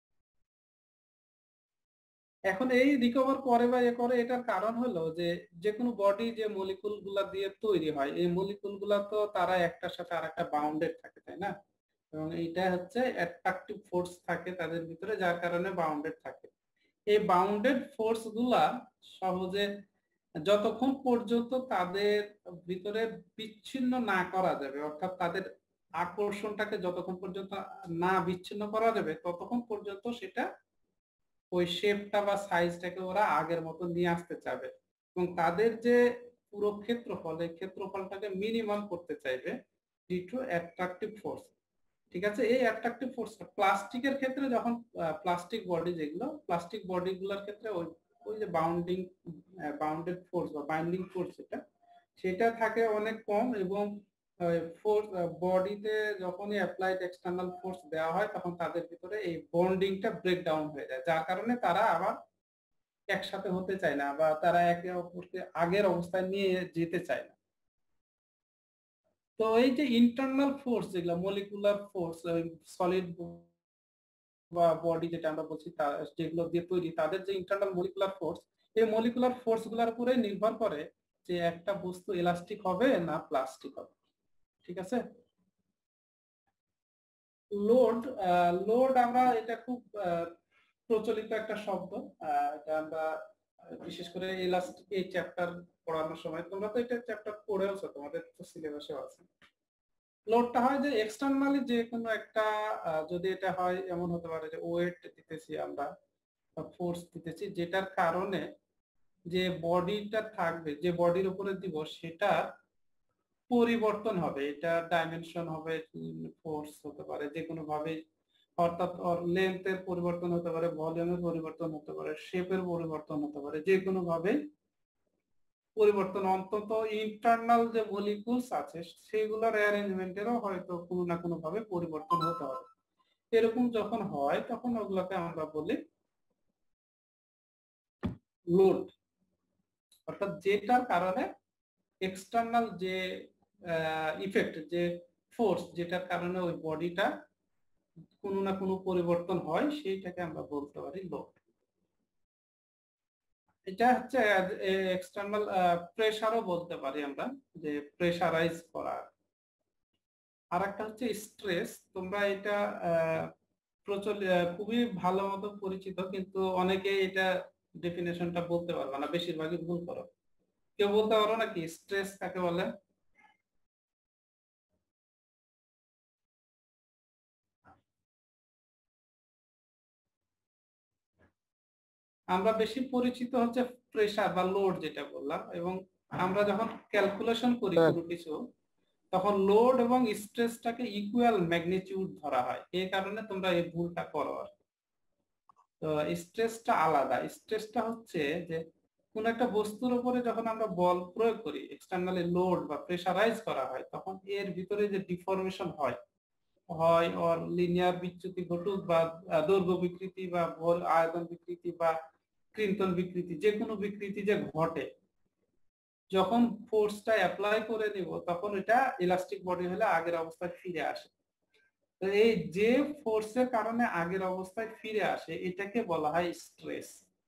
এখন এই রিকভার করে বা এ করে, এটার কারণ হলো যে যে কোনো বডি যে মলিকুল গুলা দিয়ে তৈরি হয়, এই মলিকুল গুলা তো তারা একটার সাথে আর একটা বাউন্ডেড থাকে, তাই না? এবং এইটা হচ্ছে অ্যাট্রাকটিভ ফোর্স থাকে তাদের ভিতরে, যার কারণে বাউন্ডেড থাকে। এই বাউন্ডেড ফোর্স গুলা সহজে যতক্ষণ পর্যন্ত তাদের ভিতরে বিচ্ছিন্ন না করা যাবে, অর্থাৎ তাদের আকর্ষণটাকে যতক্ষণ পর্যন্ত না বিচ্ছিন্ন করা যাবে, ততক্ষণ পর্যন্ত সেটা ওই শেপটা বা সাইজটাকে ওরা আগের মতো নিয়ে আসতে চাবে, এবং তাদের যে পুরো ক্ষেত্রফল, এই ক্ষেত্রফলটাকে মিনিমাম করতে চাইবে ডিউ টু অ্যাট্রাকটিভ ফোর্স। ঠিক আছে। এই অ্যাট্রাকটিভ ফোর্স প্লাস্টিকের ক্ষেত্রে যখন প্লাস্টিক বডি যেগুলো প্লাস্টিক বডিগুলোর ক্ষেত্রে ওই যে বাউন্ডেড ফোর্স বা বাইন্ডিং ফোর্স সেটা থাকে অনেক কম, এবং ফোর্স বডিতে যখনই অ্যাপ্লাইড এক্সটার্নাল ফোর্স দেওয়া হয় তখন তাদের ভিতরে এই বন্ডিংটা ব্রেক ডাউন হয়ে যায়, যার কারণে তারা আবার একসাথে হতে চায় না বা তারা একে অপরকে আগের অবস্থায় নিয়ে যেতে চায় না। তো এই যে ইন্টারনাল ফোর্স যেগুলো মলিকুলার ফোর্স, সলিড বা বডি যেটা আমরা বলছি যেগুলো দিয়ে তৈরি, তাদের যে ইন্টারনাল মলিকুলার ফোর্স, এই মলিকুলার ফোর্স গুলোর উপরে নির্ভর করে যে একটা বস্তু ইলাস্টিক হবে না প্লাস্টিক হবে। ঠিক আছে। লোড আমরা এটা খুব প্রচলিত একটা শব্দ, এটা আমরা বিশেষ করে ইলাস্টিক এই চ্যাপ্টার পড়ানোর সময়, তোমরা তো এটা চ্যাপ্টার পড়েওছো, তোমাদের তো সিলেবাসেও আছে। লোডটা হয় যে এক্সটার্নালি যে কোনো একটা, যদি এটা হয় এমন হতে পারে যে ওয়েট দিতেছি আমরা, ফোর্স দিতেছি, যেটার কারণে যে বডিটা থাকবে, যে বডির উপরে দিব সেটা পরিবর্তন হবে, এটা ডাইমেনশন হবে, ফোর্স হতে পারে যে কোনো ভাবে, অর্থাৎ লেন্থের পরিবর্তন হতে পারে, ভলিউমের পরিবর্তন হতে পারে, শেপের পরিবর্তন হতে পারে, যে কোনো ভাবে পরিবর্তন, অন্তত ইন্টারনাল যে মলিকুলস আছে সেগুলোর অ্যারেঞ্জমেন্টেরও হয়তো কোনো না কোনো ভাবে পরিবর্তন হতে হবে। এরকম যখন হয় তখন ওগুলোকে আমরা বলি লোড, অর্থাৎ যেটার কারণে এক্সটার্নাল যে ইফেক্ট, যে ফোর্স, যেটার কারণে ওই বডিটা কোনো না কোনো পরিবর্তন হয়, সেইটাকে আমরা বলতে পারি লোড। এটা হচ্ছে এক্সটার্নাল প্রেসারও বলতে পারি আমরা, যে প্রেসারাইজ করা। আর একটা হচ্ছে স্ট্রেস, তোমরা এটা খুবই ভালো মতো পরিচিত, কিন্তু অনেকে এটা ডেফিনেশনটা বলতে পারবে না, বেশিরভাগই ভুল করো। কেউ বলতে পারো নাকি স্ট্রেস কাকে বলে? আমরা বেশি পরিচিত হচ্ছে প্রেসার বা লোড যেটা বললাম, এবং আমরা যখন ক্যালকুলেশন করি কোনো কিছু তখন লোড এবং স্ট্রেসটাকে ইকুয়াল ম্যাগনিটিউড ধরা হয়, এই কারণে তোমরা এই ভুলটা করো। আর তো স্ট্রেসটা আলাদা, স্ট্রেসটা হচ্ছে যে কোন একটা বস্তুর উপরে যখন আমরা বল প্রয়োগ করি, এক্সটার্নালি লোড বা প্রেসারাইজ করা হয়, তখন এর ভিতরে যে ডিফরমেশন হয় ওর লিনিয়ার বিচ্যুতি ঘটুক বা দৈর্ঘ্য বিকৃতি বা আয়তন বিকৃতি বা ক্রিন্তন বিকৃতি, যে কোনো বিকৃতি যে ঘটে, যখন ফোর্সটা অ্যাপ্লাই করে নিব তখন এটা ইলাস্টিক বডি হলে আগের অবস্থায় ফিরে আসে। তো এই যে ফোর্সের কারণে আগের অবস্থায় ফিরে আসে এটাকে বলা হয় স্ট্রেস।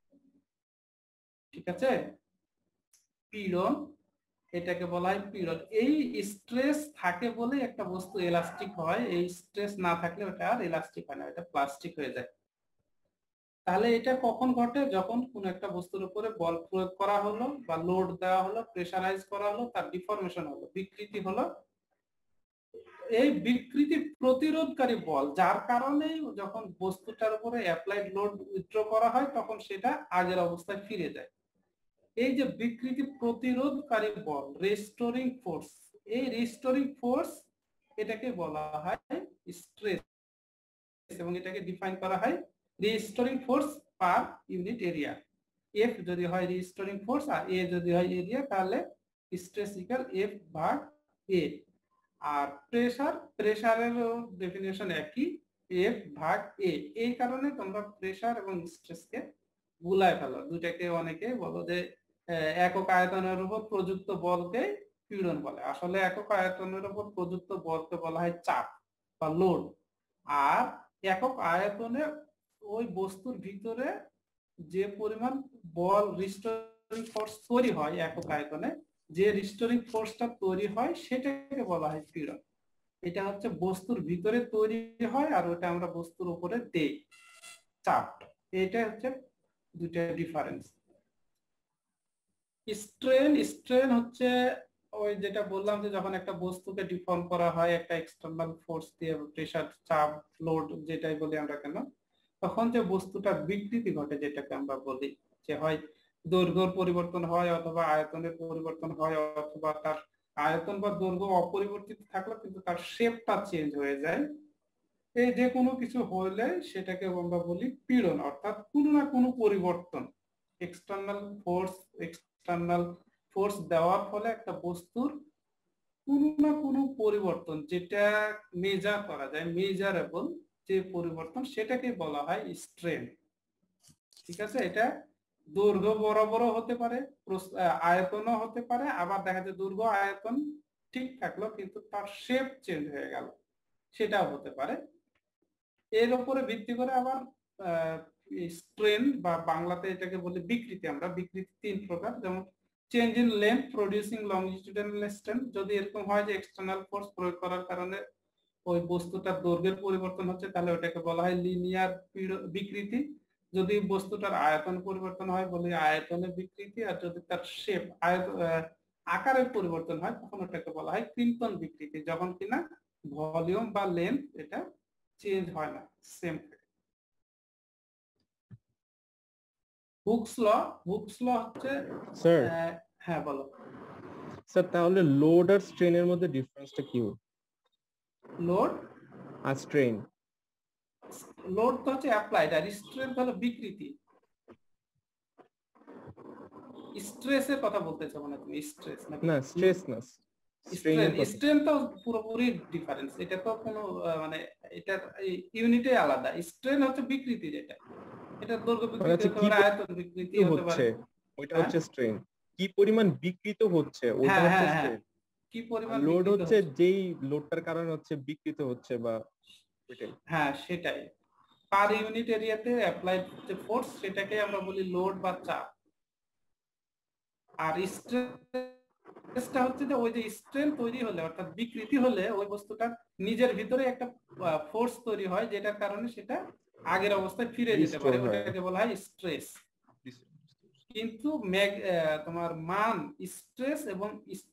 ঠিক আছে, পীড়ন, এটাকে বলা হয় পীড়ন। এই স্ট্রেস থাকে বলে একটা বস্তু ইলাস্টিক হয়, এই স্ট্রেস না থাকলে ওটা আর ইলাস্টিক হয় না, এটা প্লাস্টিক হয়ে যায়। তাহলে এটা কখন ঘটে? যখন কোন একটা বস্তুর উপরে বল প্রয়োগ করা হলো বা লোড দেওয়া হলো, প্রেসারাইজ করা হলো, তার ডিফরমেশন হলো, বিকৃতি হলো, এই বিকৃতি প্রতিরোধকারী বল, যার কারণে যখন বস্তুটার উপরে অ্যাপ্লাইড লোড উইথড্র করা হয় তখন সেটা আগের অবস্থায় ফিরে যায়। এই যে বিকৃতি প্রতিরোধকারী বল, রেস্টোরিং ফোর্স, এই রেস্টোরিং ফোর্স এটাকে বলা হয় স্ট্রেস, এবং এটাকে ডিফাইন করা হয় restoring force per unit area. F যদি হয় রেস্টোরিং ফোর্স আর এ যদি হয় এরিয়া, তাহলে স্ট্রেস ইকুয়াল এফ ভাগ এ। আর প্রেসারের ডেফিনেশন একই, এফ ভাগ এ। এই কারণে তোমরা প্রেসার এবং স্ট্রেসকে গুলায় ফেলো, দুটাকে অনেকে বলো যে একক আয়তনের উপর প্রযুক্ত বলকে পীড়ন বলে, আসলে একক আয়তনের উপর প্রযুক্ত বলকে বলা হয় চাপ বা লোড। আর একক আয়তনে ওই বস্তুর ভিতরে যে পরিমাণ বল রিস্টোরিং ফোর্স তৈরি হয়, একক আয়তনে যে রিস্টোরিং ফোর্সটা তৈরি হয় সেটাকে বলা হয় পীড়ন। এটা হচ্ছে বস্তুর ভিতরে তৈরি হয় আর ওটা আমরা বস্তুর উপরে দেই, চাপ। এটা হচ্ছে দুইটা ডিফারেন্স। স্ট্রেন হচ্ছে ওই যেটা বললাম যে যখন একটা বস্তুকে ডিফর্ম করা হয় একটা এক্সটার্নাল ফোর্স দিয়ে, প্রেসার, চাপ, লোড যেটাই বলি আমরা কেন, তখন যে বস্তুটা বিকৃতি ঘটে যেটাকে আমরা বলি যে হয় দৈর্ঘ্যের পরিবর্তন হয় অথবা আয়তনের পরিবর্তন হয়, অথবা তার আয়তন বা দৈর্ঘ্য অপরিবর্তিত থাকলো কিন্তু তার শেপটা চেঞ্জ হয়ে যায়, এই যে কোনো কিছু হলে সেটাকে আমরা বলি পীড়ন, অর্থাৎ কোনো না কোনো পরিবর্তন, এক্সটার্নাল ফোর্স দেওয়ার ফলে একটা বস্তুর কোনো না কোনো পরিবর্তন, যেটা মেজার করা যায়, মেজারেবল যে পরিবর্তন, সেটাকে বলা হয় স্ট্রেন। ঠিক আছে, এটা দৈর্ঘ্য বরাবরও হতে পারে, আয়তনও হতে পারে, আবার দেখা যায় দৈর্ঘ্য আয়তন ঠিক থাকলো কিন্তু তার শেপ চেঞ্জ হয়ে গেল, সেটাও হতে পারে। এর উপরে ভিত্তি করে আবার স্ট্রেন বা বাংলাতে এটাকে বলি বিকৃতি। আমরা বিকৃতি 3 প্রকার, যেমন change in length producing longitudinal strain, যদি এরকম হয় যে এক্সটার্নাল ফোর্স প্রয়োগ করার কারণে ওই বস্তুটার দৈর্ঘ্যের পরিবর্তন হচ্ছে, তাহলে ওটাকে বলা হয় লিনিয়ার বিকৃতি। যদি বস্তুটার আয়তন পরিবর্তন হয় বলে আয়তনের বিকৃতি, আর যদি তার শেপ আকারের পরিবর্তন হয় তখন ওটাকে বলা হয় ক্রিম্পন বিকৃতি, যখন কিনা ভলিউম বা লেন্থ এটা চেঞ্জ হয় না, সেম থাকে। হুকস ল হচ্ছে স্যার। হ্যাঁ বলো স্যার, তাহলে লোড আর স্ট্রেনের মধ্যে ডিফারেন্সটা কি? লোড আর স্ট্রেন? লোড তো হচ্ছে অ্যাপ্লাইড, আর স্ট্রেন হলো বিকৃতি। স্ট্রেসের কথা বলতেছো মানে তুমি? স্ট্রেস না, স্ট্রেস না, স্ট্রেন তো পুরোপুরি ডিফারেন্স, এটা তো কোনো মানে এটা ইউনিটে আলাদা। স্ট্রেন হচ্ছে বিকৃতি, যেটা এটা দৈর্ঘ্য বিকৃতি হতে পারে, আয়তন বিকৃতি হতে পারে, ওইটা হচ্ছে স্ট্রেন। কি পরিমাণ বিকৃত হচ্ছে ওইটা হচ্ছে স্ট্রেন। কি পরিমাণ লোড হচ্ছে যেই লোডটার কারণে হচ্ছে বিকৃত হচ্ছে বা ওইটাই। হ্যাঁ সেটাই, পার ইউনিট এরিয়াতে অ্যাপ্লাইড যে ফোর্স সেটাকে আমরা বলি লোড বা চাপ। আর স্ট্রেসটা হচ্ছে যে ওই যে স্ট্রেন তৈরি হলে অর্থাৎ বিকৃতি হলে ওই বস্তুটা নিজের ভিতরে একটা ফোর্স তৈরি হয়, যেটার কারণে সেটা আগের অবস্থায় ফিরে যেতে পারে, ওটাকে বলা হয় স্ট্রেস। কিন্তু তোমার মান স্ট্রেস এবং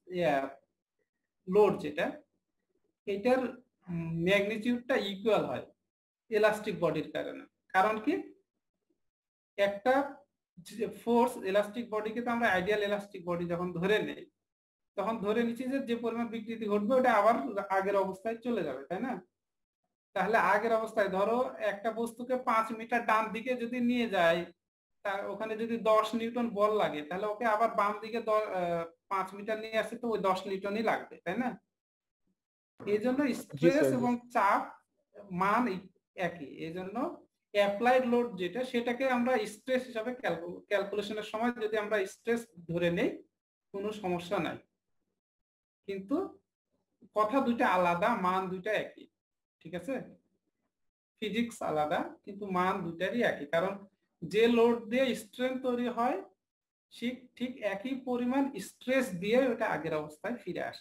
লোড যেটা, এটার ম্যাগনিটিউডটা ইকুয়াল হয় ইলাস্টিক বডির কারণে। কারণ কি, একটা ফোর্স ইলাস্টিক বডিকে তো আমরা আইডিয়াল ইলাস্টিক বডি যখন ধরে নেই তখন ধরে নিচ্ছি যে পরিমাণ বিকৃতি ঘটবে ওটা আবার আগের অবস্থায় চলে যাবে, তাই না? তাহলে আগের অবস্থায় ধরো একটা বস্তুকে 5 মিটার ডান দিকে যদি নিয়ে যায়, তার ওখানে যদি 10 নিউটন বল লাগে, তাহলে ওকে আবার বাম দিকে 5 মিটার নিয়ে আসে তো ওই 10 নিউটনই লাগবে, তাই না? এই জন্য স্ট্রেস এবং চাপ মান একই। এই জন্য অ্যাপ্লাইড লোড যেটা, সেটাকে আমরা স্ট্রেস হিসাবে ক্যালকুলেশনের সময় যদি আমরা স্ট্রেস ধরে নেই কোনো সমস্যা নাই, কিন্তু কথা দুইটা আলাদা, মান দুইটা একই। ঠিক আছে, ফিজিক্স আলাদা কিন্তু মান দুইটারই একই, কারণ যে লোড দিয়ে স্ট্রেন তৈরি হয় ঠিক একই পরিমাণ স্ট্রেস দিয়ে ওটা আগের অবস্থায় ফিরে আসে।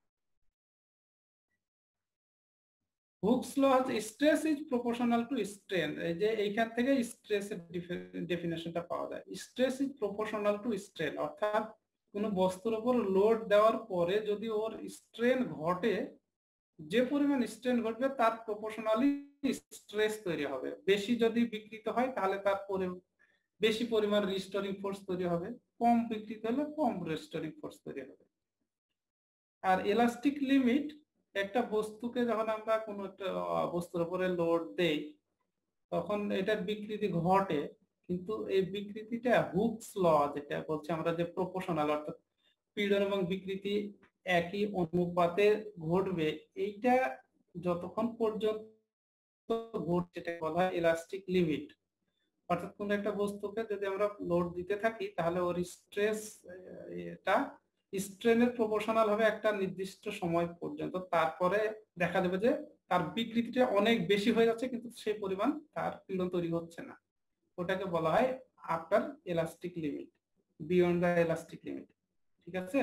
হুকস ল হচ্ছে stress is proportional to strain. এই যে এইখান থেকে স্ট্রেসের ডেফিনেশনটা পাওয়া যায়। Stress is proportional to strain, অর্থাৎ কোনো বস্তুর উপর লোড দেওয়ার পরে যদি ওর স্ট্রেন ঘটে, যে পরিমাণ স্ট্রেন ঘটবে তার প্রপোর্শনালি স্ট্রেস তৈরি হবে। বেশি যদি বিকৃত হয় তাহলে তার বেশি পরিমাণ রিস্টোরিং ফোর্স তৈরি হবে, কম বিকৃত হলে কম রিস্টোরিং ফোর্স তৈরি হবে। আর ইলাস্টিক লিমিট, একটা বস্তুকে যখন আমরা কোনো একটা বস্তুর উপরে লোড দেই তখন এটার বিকৃতি ঘটে, কিন্তু এই বিকৃতিটা হুকস ল যেটা বলছে আমরা যে প্রপোর্শনাল, অর্থাৎ পীড়ন এবং বিকৃতি একই অনুপাতে ঘটবে, এইটা যতক্ষণ পর্যন্ত ঘটছে এটা বলা হয় ইলাস্টিক লিমিট। অর্থাৎ কোন একটা বস্তুকে যদি আমরা লোড দিতে থাকি তাহলে ওর স্ট্রেস এটা স্ট্রেনের প্রপোর্শনাল হবে একটা নির্দিষ্ট সময় পর্যন্ত, তারপরে দেখা যাবে যে তার বিকৃতিটা অনেক বেশি হয়ে যাচ্ছে কিন্তু সেই পরিমাণ তার পীড়ন তৈরি হচ্ছে না। ওটাকে বলা হয় after elastic limit, beyond the elastic limit. ঠিক আছে,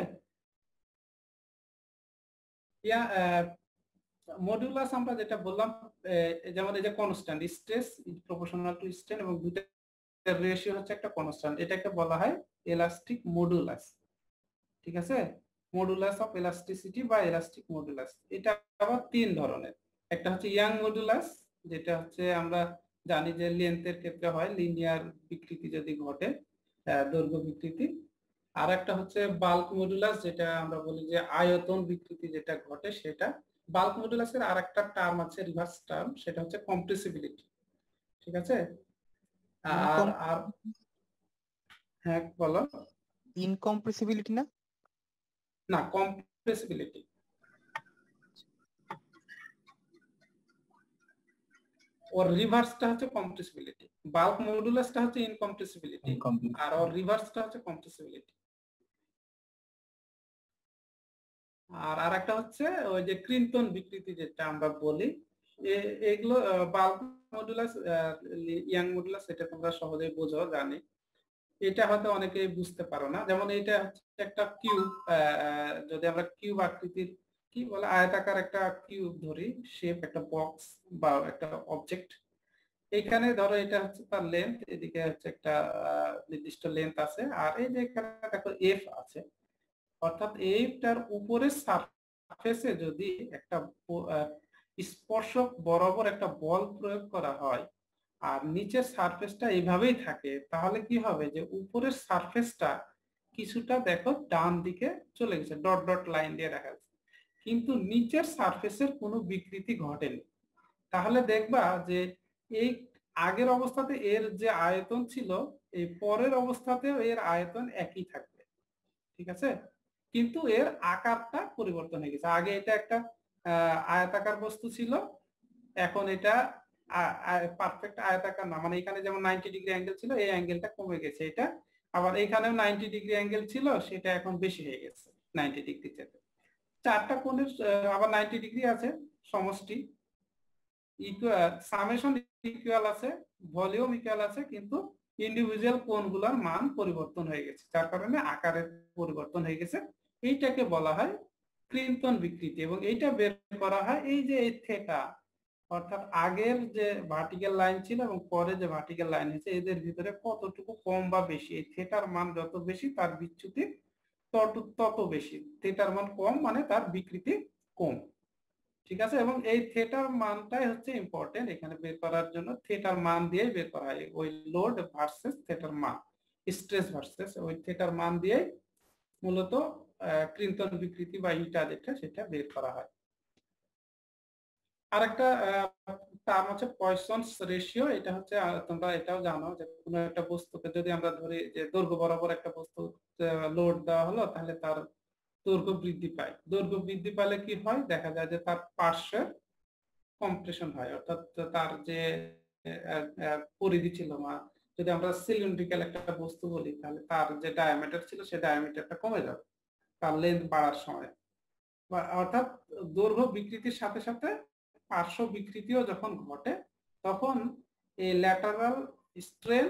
মডুলাস আমরা যেটা বললাম, যেমন এই যে constant stress proportional to strain এবং দুইটা রেশিও হচ্ছে একটা কনস্ট্যান্ট, এটাকে বলা হয় ইলাস্টিক মডুলাস। ঠিক আছে, মডুলাস অফ ইলাস্টিসিটি বা ইলাস্টিক মডুলাস। এটা আবার 3 ধরনের। একটা হচ্ছে ইয়াং মডুলাস, যেটা হচ্ছে আমরা জানি যে লেন্থের ক্ষেত্রে হয়, লিনিয়ার বিকৃতি যদি ঘটে, দৈর্ঘ্য বিকৃতি। আর একটা হচ্ছে বাল্ক মডুলাস, যেটা আমরা বলি যে আয়তন বিকৃতি যেটা ঘটে সেটা। বাল্ক মডুলাসের আরেকটা টার্ম আছে, রিভার্স টার্ম, সেটা হচ্ছে কম্প্রেসিবিলিটি। ঠিক আছে? আর আর হ্যাঁ বলো। ইনকম্প্রেসিবিলিটি না? না, কম্প্রেসিবিলিটি। ওর রিভার্সটা হচ্ছে কম্প্রেসিবিলিটি। বাল্ক মডুলাসটা হচ্ছে ইনকম্প্রেসিবিলিটি, আর ওর রিভার্সটা হচ্ছে কম্প্রেসিবিলিটি। আর আরেকটা হচ্ছে ওই যে ক্রিন্তন বিকৃতি যেটা আমরা বলি, এগুলো বাল্ক মডুলাস, ইয়াং মডুলাস, এটা তোমরা সহজেই বোঝো, জানি। এটা হয়তো অনেকে বুঝতে পারো না। যেমন এটা হচ্ছে একটা কিউব, যদি আমরা কিউব আকৃতির, কি বলে, আয়তাকার একটা কিউব ধরি, শেপ, একটা বক্স বা একটা অবজেক্ট। এখানে ধরো এটা হচ্ছে তার লেন্থ, এদিকে হচ্ছে একটা নির্দিষ্ট লেন্থ আছে, আর এই যে এখানে দেখো এফ আছে, অর্থাৎ এইটার উপরের সারফেসে যদি একটা স্পর্শক বরাবর একটা বল প্রয়োগ করা হয় আর নিচের সারফেসটা এইভাবেই থাকে, তাহলে কি হবে যে উপরের সারফেসটা কিছুটা দেখো ডান দিকে চলে গেছে, ডট ডট লাইন দিয়ে দেখা যাচ্ছে, কিন্তু নিচের সারফেসের কোনো বিকৃতি ঘটেনি। তাহলে দেখবা যে এই আগের অবস্থাতে এর যে আয়তন ছিল, এই পরের অবস্থাতেও এর আয়তন একই থাকবে। ঠিক আছে? কিন্তু এর আকারটা পরিবর্তন হয়ে গেছে। আগে এটা একটা আয়তাকার বস্তু ছিল, এখন এটা পারফেক্ট আয়তাকার না, মানে এখানে যেমন 90 ডিগ্রি অ্যাঙ্গেল ছিল, এই অ্যাঙ্গেলটা কমে গেছে। এটা আবার এখানেও 90 ডিগ্রি অ্যাঙ্গেল ছিল, সেটা এখন বেশি হয়ে গেছে 90 ডিগ্রি থেকে। চারটা কোণের আবার 90 ডিগ্রি আছে, সমষ্টি সামেশন ইকুয়াল আছে, ভলিউম ইকুয়াল আছে, কিন্তু ইন্ডিভিজুয়াল কোণগুলোর মান পরিবর্তন হয়ে গেছে, যার কারণে আকারের পরিবর্তন হয়ে গেছে। এইটাকে বলা হয় ক্রিন্তন বিকৃতি, এবং এইটা বের করা হয় এই যে এই থেটা, অর্থাৎ আগের যে ভার্টিক্যাল লাইন ছিল এবং পরে যে ভার্টিক্যাল লাইন হয়েছে, এদের ভিতরে কতটুকু কম বা বেশি। এই থেটার মান যত বেশি, তার বিচ্যুতি তত বেশি। থেটার মান কম মানে তার বিকৃতি কম। ঠিক আছে? এবং এই থেটার মানটাই হচ্ছে ইম্পর্টেন্ট এখানে বের করার জন্য। থেটার মান দিয়ে বের করা হয়, ওই লোড ভার্সেস থেটার মান, স্ট্রেস ভার্সেস ওই থেটার মান দিয়ে মূলত ক্রিন্তন বিকৃতি বা ইটা যেটা, সেটা বের করা হয়। আরেকটা টার্ম হচ্ছে পয়সনস রেশিও। এটা হচ্ছে তোমরা এটাও জানো যে কোনো একটা বস্তুকে যদি আমরা ধরি যে দৈর্ঘ্য বরাবর একটা বস্তু লোড দেওয়া হলো, তাহলে তার দৈর্ঘ্য বৃদ্ধি পায়। দৈর্ঘ্য বৃদ্ধি পেলে কি হয়, দেখা যায় যে তার পার্শ্বের কম্প্রেশন হয়, অর্থাৎ তার যে পরিধি ছিল, যদি আমরা সিলিন্ড্রিক্যাল একটা বস্তু বলি, তাহলে তার যে ডায়ামিটার ছিল, সেই ডায়ামিটারটা কমে যাবে তার লেন্থ বাড়ার সময়। অর্থাৎ দৈর্ঘ্য বিকৃতির সাথে সাথে পার্শ্ব বিকৃতিও যখন ঘটে, তখন এই ল্যাটারাল স্ট্রেন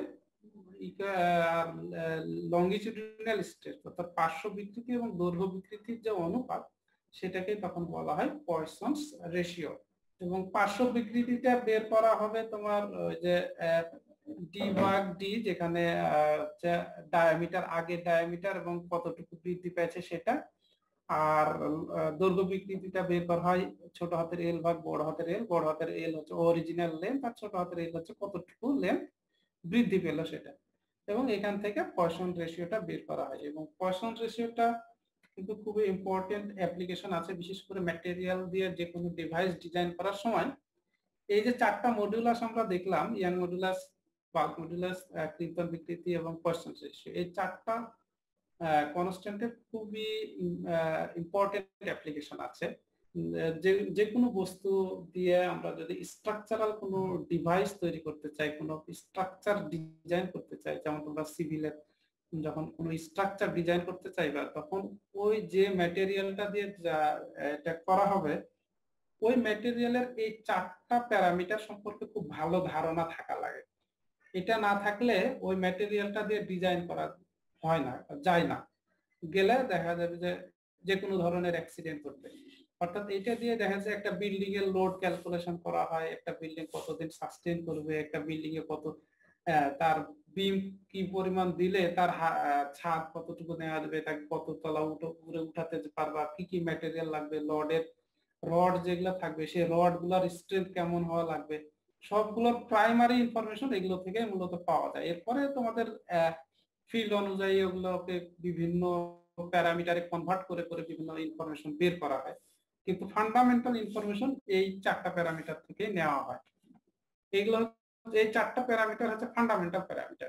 আর লঙ্গিটিউডিনাল স্ট্রেস, অর্থাৎ পার্শ্ব বিকৃতি এবং দৈর্ঘ্য বিকৃতির যে অনুপাত, সেটাকে তখন বলা হয় পয়সনস রেশিও। এবং পার্শ্ব বিকৃতিটা বের করা হবে তোমার যে ডি ভাগ ডি, যেখানে ডায়ামিটার, আগের ডায়ামিটার এবং কতটুকু বৃদ্ধি পেয়েছে সেটা, আর দৈর্ঘ্য বিকৃতিটা বের করা হয় ছোট হাতের এল ভাগ বড় হাতের এল। বড় হাতের এল হচ্ছে অরিজিনাল লেন্থ, আর ছোট হাতের এল হচ্ছে কতটুকু লেন্থ বৃদ্ধি পেল সেটা। এবং এখান থেকে পয়সন রেশিওটা বের করা হয়। এবং পয়সন রেশিওটা কিন্তু খুবই ইম্পর্টেন্ট অ্যাপ্লিকেশন আছে, বিশেষ করে ম্যাটেরিয়াল দিয়ে যে কোনো ডিভাইস ডিজাইন করার সময়। এই যে চারটা মডুলাস আমরা দেখলাম, ইয়াং মডুলাস, বাল্ক মডুলাস, ক্রিন্তন বিকৃতি এবং পয়সন রেশিও, এই চারটা কনস্ট্যান্টের খুবই ইম্পর্টেন্ট অ্যাপ্লিকেশন আছে। যে কোনো বস্তু দিয়ে আমরা যদি স্ট্রাকচারাল কোনো ডিভাইস তৈরি করতে চাই, কোনো স্ট্রাকচার ডিজাইন করতে চাই, যেমন তোমরা সিভিলের যখন কোনো স্ট্রাকচার ডিজাইন করতে চাইবা, তখন ওই যে ম্যাটেরিয়ালটা দিয়ে এটা করা হবে, ওই ম্যাটেরিয়ালের এই চারটা প্যারামিটার সম্পর্কে খুব ভালো ধারণা থাকা লাগে। এটা না থাকলে ওই ম্যাটেরিয়ালটা দিয়ে ডিজাইন করা হয় না, যায় না, গেলে দেখা যাবে যে কোনো ধরনের অ্যাক্সিডেন্ট করবে। অর্থাৎ এটা দিয়ে দেখা যায় একটা বিল্ডিং এর লোড ক্যালকুলেশন করা হয়, একটা বিল্ডিং কতদিন সাস্টেইন করবে, একটা বিল্ডিং এ কত তার বিম কি পরিমাণ দিলে তার ছাদ কতটুকু নেওয়া যাবে, তাকে কত তলা উপরে উঠাতে পারবা, কি কি ম্যাটেরিয়াল লাগবে, রড যেগুলো থাকবে সেই রড গুলার স্ট্রেংথ কেমন হওয়া লাগবে, সবগুলোর প্রাইমারি ইনফরমেশন এগুলো থেকে মূলত পাওয়া যায়। এরপরে তোমাদের ফিল্ড অনুযায়ী ওগুলোকে বিভিন্ন প্যারামিটারে কনভার্ট করে করে বিভিন্ন ইনফরমেশন বের করা হয়। কিন্তু ফান্ডামেন্টাল ইনফরমেশন এই 4টা প্যারামিটার থেকে নেওয়া হয়। এইগুলো এই 4টা প্যারামিটার হচ্ছে ফান্ডামেন্টাল প্যারামিটার।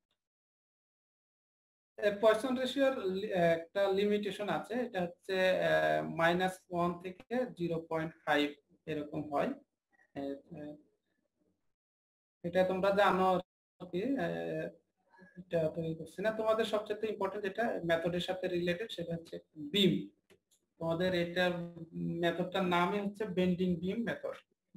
পয়সন রেশিওর একটা লিমিটেশন আছে, এটা হচ্ছে -1 থেকে 0.5 এরকম হয়। এটা তোমরা জানো কি, এটা তৈরি করছি না। তোমাদের সবচেয়ে ইম্পর্টেন্ট যেটা মেথডের সাথে রিলেটেড সেটা হচ্ছে বিম। তোমাদের এটার মেথডটার নামই হচ্ছে বেন্ডিং বিম মেথড।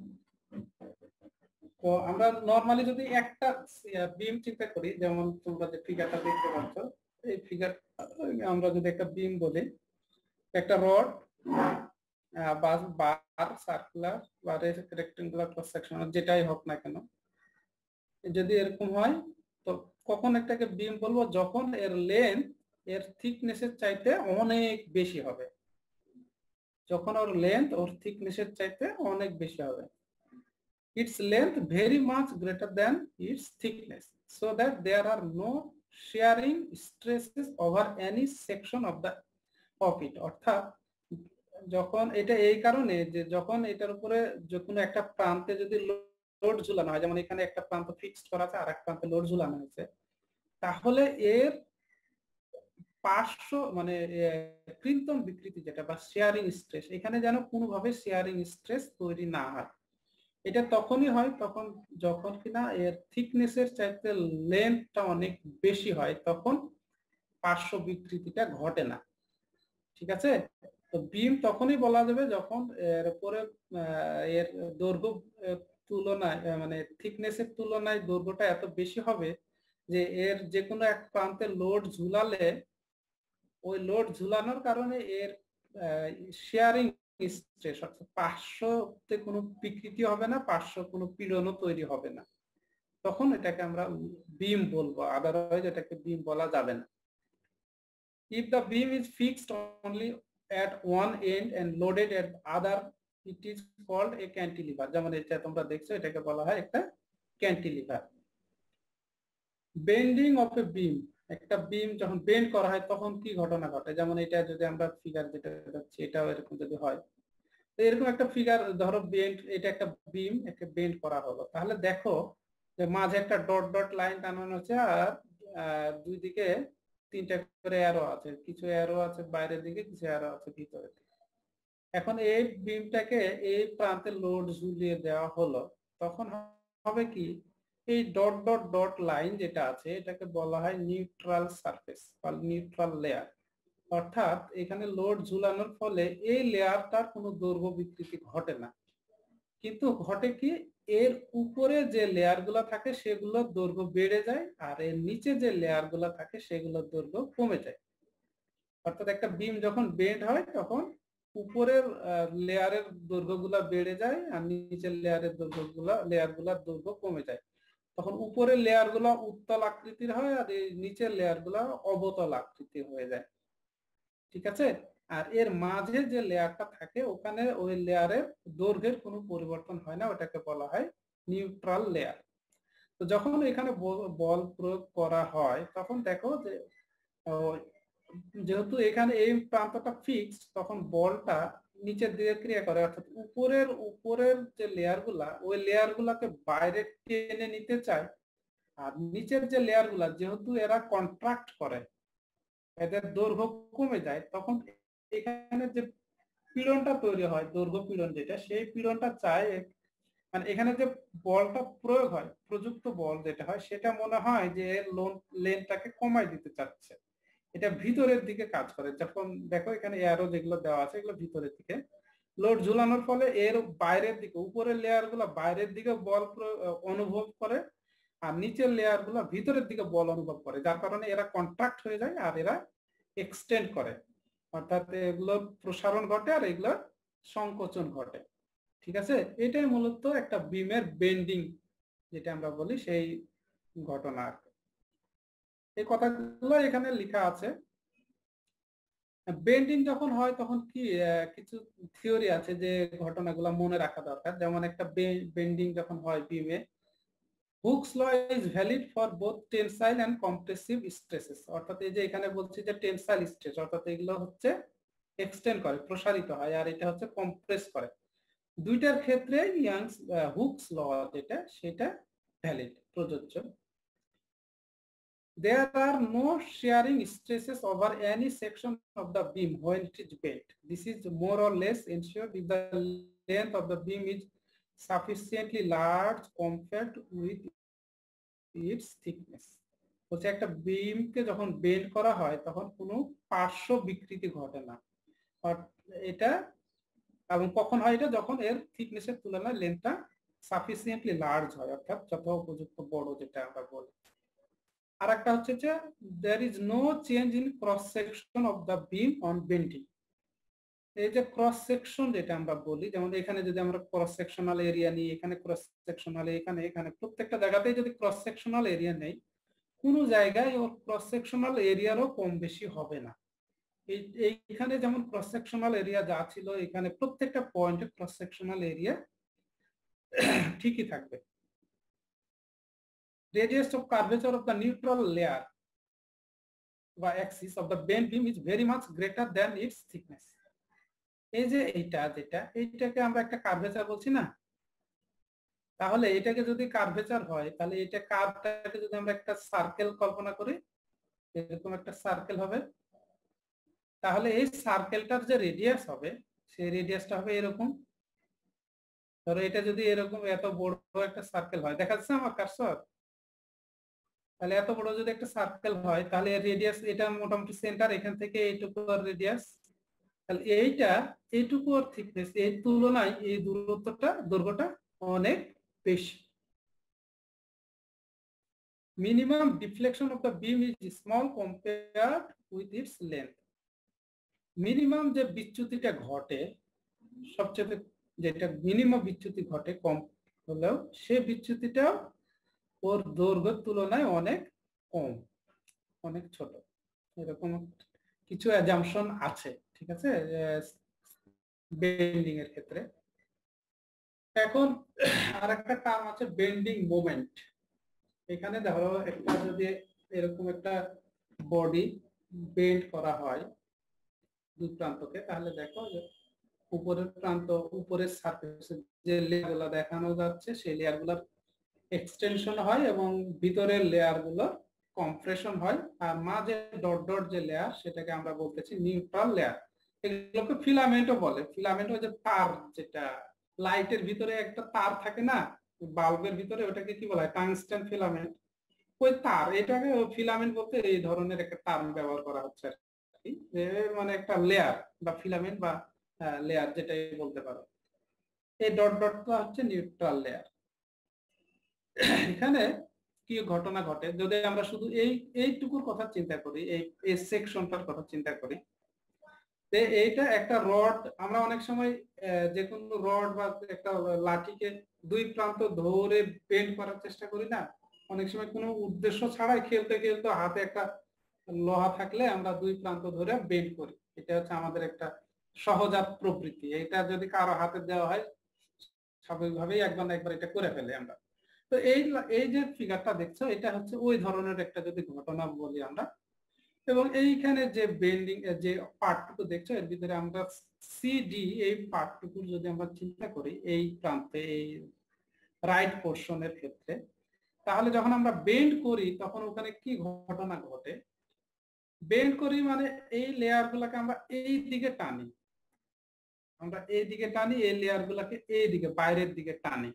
তো আমরা নরমালি যদি একটা বিম চিন্তা করি, যেমন তোমরা যে ফিগারটা দেখতে পাচ্ছ, এই ফিগার আমরা যদি একটা বিম বলি, একটা রড বার সার্কুলার বা রেক্টেঙ্গুলার ক্রস সেকশন যেটাই হোক না কেন, যদি এরকম হয় তো কখন একটাকে বিম বলবো? যখন এর লেন্থ এর থিকনেসের চাইতে অনেক বেশি হবে। যখন ওর লেন্থ ওর থিকনেসের চাইতে অনেক বেশি হবে। its length very much greater than its thickness, so that there are no shearing stresses over any section of it. অর্থাৎ যখন এটা এই কারণে যে যখন এটার উপরে যে কোনো একটা প্রান্তে যদি লোড ঝুলানো হয়, যেমন এখানে একটা প্রান্ত ফিক্সড করা আছে আর এক প্রান্তে লোড ঝুলানো হয়েছে, তাহলে এর পার্শ্ব মানে কৃন্তন বিকৃতি যেটা বা শেয়ারিং স্ট্রেস, এখানে যেন কোনোভাবে শেয়ারিং স্ট্রেস তৈরি না হয়। এটা তখনই হয় তখন যখন কিনা এর থিকনেসের চাইতে লেন্থটা অনেক বেশি হয়, তখন পার্শ্ব বিকৃতিটা ঘটে না। ঠিক আছে? তো বিম তখনই বলা যাবে যখন এর উপরে এর দৈর্ঘ্য তুলনায় মানে থিকনেসের তুলনায় দৈর্ঘ্যটা এত বেশি হবে যে এর যে কোনো এক প্রান্তে লোড ঝুলালে ওই লোড ঝুলানোর কারণে এর শেয়ারিং স্ট্রেস অর্থাৎ পার্শ্বতে কোনো বিকৃতি হবে না, পার্শ্ব কোনো পীড়নও তৈরি হবে না, তখন এটাকে আমরা বিম বলবো। আদারওয়াইজ এটাকে বিম বলা যাবে না। If the beam is fixed only at one end and loaded at the other, it is called a cantilever. যেমন এটা তোমরা দেখছো, এটাকে বলা হয় একটা cantilever. Bending of a beam, একটা বিম যখন বেন্ড করা হয় তখন কি ঘটনা ঘটে? যেমন এটা যদি আমরা ফিগার যেটা দেখছি এটাও এরকম যদি হয়, তো এরকম একটা ফিগার ধরো বেন্ড, এটা একটা বিম একটা বেন্ড করা হলো, তাহলে দেখো যে মাঝে একটা ডট ডট লাইন টানানো হচ্ছে আর দুই দিকে 3টা করে অ্যারো আছে, কিছু অ্যারো আছে বাইরের দিকে, কিছু অ্যারো আছে ভিতরের দিকে। এখন এই বিমটাকে এই প্রান্তে লোড ঝুলিয়ে দেওয়া হলো, তখন হবে কি, এই ডট ডট ডট লাইন যেটা আছে এটাকে বলা হয় নিউট্রাল সারফেস বা নিউট্রাল লেয়ার। অর্থাৎ এখানে লোড ঝুলানোর ফলে এই লেয়ারটার কোনো দৈর্ঘ্য বিকৃতি ঘটে না, কিন্তু ঘটে কি, এর উপরে যে লেয়ার গুলা থাকে সেগুলোর দৈর্ঘ্য বেড়ে যায় আর এর নিচে যে লেয়ার গুলা থাকে সেগুলোর দৈর্ঘ্য কমে যায়। অর্থাৎ একটা বিম যখন বেন্ড হয় তখন উপরের লেয়ারের দৈর্ঘ্য গুলা বেড়ে যায় আর নিচের লেয়ারের লেয়ার গুলার দৈর্ঘ্য কমে যায়। তখন উপরের লেয়ার গুলা উত্তল আকৃতির হয় আর এই নিচের লেয়ার গুলা অবতল আকৃতির হয়ে যায়। ঠিক আছে? আর এর মাঝে যে লেয়ারটা থাকে ওখানে ওই লেয়ারের দৈর্ঘ্যের কোনো পরিবর্তন হয় না, ওটাকে বলা হয় নিউট্রাল লেয়ার। তো যখন এখানে বল প্রয়োগ করা হয় তখন দেখো যে যেহেতু এখানে এই প্রান্তটা ফিক্সড, তখন বলটা নিচের দিকে ক্রিয়া করে, অর্থাৎ উপরের যে লেয়ার গুলা ওই লেয়ার গুলাকে বাইরে টেনে নিতে চায়, আর নিচের যে লেয়ার গুলা যেহেতু এরা কন্ট্রাক্ট করে, এদের দৈর্ঘ্য কমে যায়, তখন এখানে যে পীড়নটা তৈরি হয় দৈর্ঘ্য পীড়ন যেটা, সেই পীড়নটা চায় মানে এখানে যে বলটা প্রয়োগ হয়, প্রযুক্ত বল যেটা হয়, সেটা মনে হয় যে লেনটাকে কমাই দিতে চাচ্ছে, এটা ভিতরের দিকে কাজ করে। যখন দেখো এখানে অ্যারো যেগুলো দেওয়া আছে এগুলো ভিতরের দিকে, লোড ঝুলানোর ফলে এর বাইরের দিকে উপরের লেয়ার গুলো বাইরের দিকে বল অনুভব করে আর নিচের লেয়ার গুলো ভিতরের দিকে বল অনুভব করে, যার কারণে এরা কন্ট্রাক্ট হয়ে যায় আর এরা এক্সটেন্ড করে, অর্থাৎ এগুলো প্রসারণ ঘটে আর এগুলো সংকোচন ঘটে। ঠিক আছে? এটাই মূলত একটা বিমের বেন্ডিং যেটা আমরা বলি সেই ঘটনা। এই কথাগুলো এখানে লেখা আছে। বেন্ডিং যখন হয় তখন কি কিছু থিওরি আছে যে ঘটনাগুলো মনে রাখা দরকার। যেমন একটা বেন্ডিং যখন হয় বিমে, Hooke's law is valid for both tensile and compressive stresses. অর্থাৎ এই যে এখানে বলছি যে টেনসাইল স্ট্রেস, অর্থাৎ এগুলো হচ্ছে এক্সটেন্ড করে, প্রসারিত হয়, আর এটা হচ্ছে কম্প্রেস করে। দুইটার ক্ষেত্রে ইয়াংস হুকস ল যেটা সেটা ভ্যালিড, প্রযোজ্য। There are no shearing stresses over any section of the beam when it is bent. This is more or less ensured if the length of the beam is sufficiently large compared with its thickness. হচ্ছে একটা বিমকে যখন বেন্ড করা হয় তখন কোনো পার্শ্ব বিকৃতি ঘটে না, এটা এবং কখন হয় এটা যখন এর থিকনেসের তুলনায় লেন্থটা সাফিসিয়েন্টলি লার্জ হয়, অর্থাৎ যথোপযুক্ত বড়, যেটা আমরা বলি। আর একটা হচ্ছে যে there is no change in cross section of the beam on bending. এই যে ক্রস সেকশন যেটা আমরা বলি, যেমন এখানে যদি আমরা ক্রস সেকশনাল এরিয়া নিই, এখানে ক্রস সেকশনাল, এখানে এখানে প্রত্যেকটা জায়গাতেই যদি ক্রস সেকশনাল এরিয়া নেই, কোনো জায়গায় ওর ক্রস সেকশনাল এরিয়ারও কম বেশি হবে না। এইখানে যেমন ক্রস সেকশনাল এরিয়া যা ছিল, এখানে প্রত্যেকটা পয়েন্টে ক্রস সেকশনাল এরিয়া ঠিকই থাকবে। Radius of curvature of the neutral layer বা axis of the bent beam is very much greater than its thickness. এই যে এইটাকে আমরা একটা কার্ভেচার বলছি না, তাহলে এটাকে যদি কার্ভেচার হয়, তাহলে এটা কার্ভটাকে যদি আমরা একটা সার্কেল কল্পনা করি, এরকম একটা সার্কেল হবে, তাহলে এই সার্কেলটার যে রেডিয়াস হবে সেই রেডিয়াসটা হবে এরকম। ধরো এটা যদি এরকম এত বড় একটা সার্কেল হয়, দেখা যাচ্ছে আমার কার্সর, তাহলে এত বড় যদি একটা সার্কেল হয় তাহলে এর রেডিয়াস, এটা মোটামুটি সেন্টার, এখান থেকে এইটুকু রেডিয়াস, তাহলে এইটুকু থিকনেস, এই তুলনায় এই দৈর্ঘ্যটা অনেক বেশি। Minimum deflection of the beam is small compared with its length. Minimum যে বিচ্যুতিটা ঘটে, সবচেয়ে যেটা মিনিমাম বিচ্যুতি ঘটে কম হলেও, সে বিচ্যুতিটা ওর দৈর্ঘ্যের তুলনায় অনেক কম, অনেক ছোট, এরকম কিছু অ্যাজাম্পশন আছে, ঠিক আছে, বেন্ডিং এর ক্ষেত্রে। এখন আর একটা টার্ম আছে বেন্ডিং মোমেন্ট। এখানে ধরো একটা যদি এরকম একটা বডি বেন্ড করা হয় দুই প্রান্তকে, তাহলে দেখো যে উপরের প্রান্ত, উপরের সারফেসে যে লেয়ারগুলো দেখানো যাচ্ছে সেই লেয়ারগুলোর এক্সটেনশন হয় এবং ভিতরের লেয়ারগুলো কম্প্রেশন হয়, আর মাঝে ডট ডট যে লেয়ার সেটাকে আমরা বলতেছি নিউট্রাল লেয়ার। এগুলোকে ফিলামেন্টও বলে। ফিলামেন্ট হচ্ছে তার, যেটা লাইটের ভিতরে একটা তার থাকে না বাল্বের ভিতরে, ওটাকে কি বলা হয়, টাংস্টেন ফিলামেন্ট। ওই তার, এটাকে ফিলামেন্ট বলতে এই ধরনের একটা টার্ম ব্যবহার করা হচ্ছে আর কি, মানে একটা লেয়ার বা ফিলামেন্ট বা লেয়ার যেটাই বলতে পারো। এই ডট ডটটা হচ্ছে নিউট্রাল লেয়ার। এখানে কি ঘটনা ঘটে যদি আমরা শুধু এইটুকুর কথা চিন্তা করি, এই সেকশনটার কথা চিন্তা করি, এইটা একটা রড, আমরা অনেক সময় যে কোনো রড বা একটা লাঠিকে দুই প্রান্ত ধরে বেন্ড করার চেষ্টা করি না, অনেক সময় কোনো উদ্দেশ্য ছাড়াই খেলতে খেলতে হাতে একটা লোহা থাকলে আমরা দুই প্রান্ত ধরে বেন্ড করি। এটা হচ্ছে আমাদের একটা সহজাত প্রবৃত্তি। এটা যদি কারো হাতে দেওয়া হয় স্বাভাবিকভাবেই একবার না একবার এটা করে ফেলে আমরা। তো এই যে ফিগারটা দেখছো, এটা হচ্ছে ওই ধরনের একটা যদি ঘটনা বলি আমরা। এবং এইখানে যে বেন্ডিং যে পার্টটুকু দেখছো, এর ভিতরে আমরা সিডি এই পার্টটুকু যদি আমরা চিন্তা করি এই প্রান্তে, এই রাইট পোর্শনের ক্ষেত্রে, তাহলে যখন আমরা বেন্ড করি তখন ওখানে কি ঘটনা ঘটে? বেন্ড করি মানে এই লেয়ার গুলাকে আমরা এই দিকে টানি, এই লেয়ার গুলাকে এই দিকে বাইরের দিকে টানি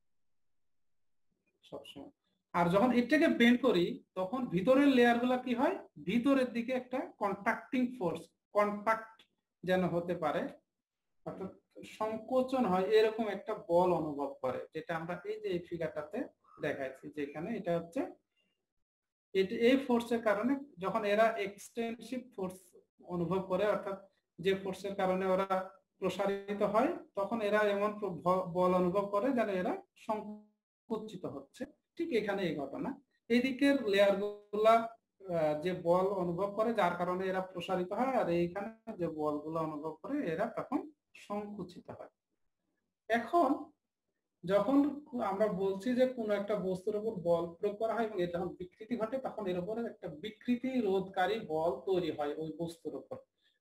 সবসময়। আর যখন এটাকে বেন্ড করি তখন ভিতরের লেয়ার গুলা কি হয়, ভিতরের দিকে একটা কন্ট্রাক্টিং ফোর্স, কন্ট্রাক্ট যেন হতে পারে, অর্থাৎ সংকোচন হয়, এরকম একটা বল অনুভব করে, যেটা আমরা এই যে এই ফিগারটাতে দেখাইছি। যেখানে এটা হচ্ছে এই ফোর্সের কারণে যখন এরা এক্সটেনসিভ ফোর্স অনুভব করে, অর্থাৎ যে ফোর্সের কারণে ওরা প্রসারিত হয়, তখন এরা এমন বল অনুভব করে যেন এরা সংকুচিত হচ্ছে। ঠিক এখানে এই ঘটনা, এই দিকের লেয়ার গুলা যে বল অনুভব করে যার কারণে এরা প্রসারিত হয়, আর এইখানে যে বলগুলো অনুভব করে এরা তখন সংকুচিত হয়। এখন যখন আমরা বলছি যে কোনো একটা বস্তুর উপর বল প্রয়োগ করা হয় এবং এর যখন বিকৃতি ঘটে, তখন এর উপরে একটা বিকৃতি রোধকারী বল তৈরি হয় ওই বস্তুর উপর।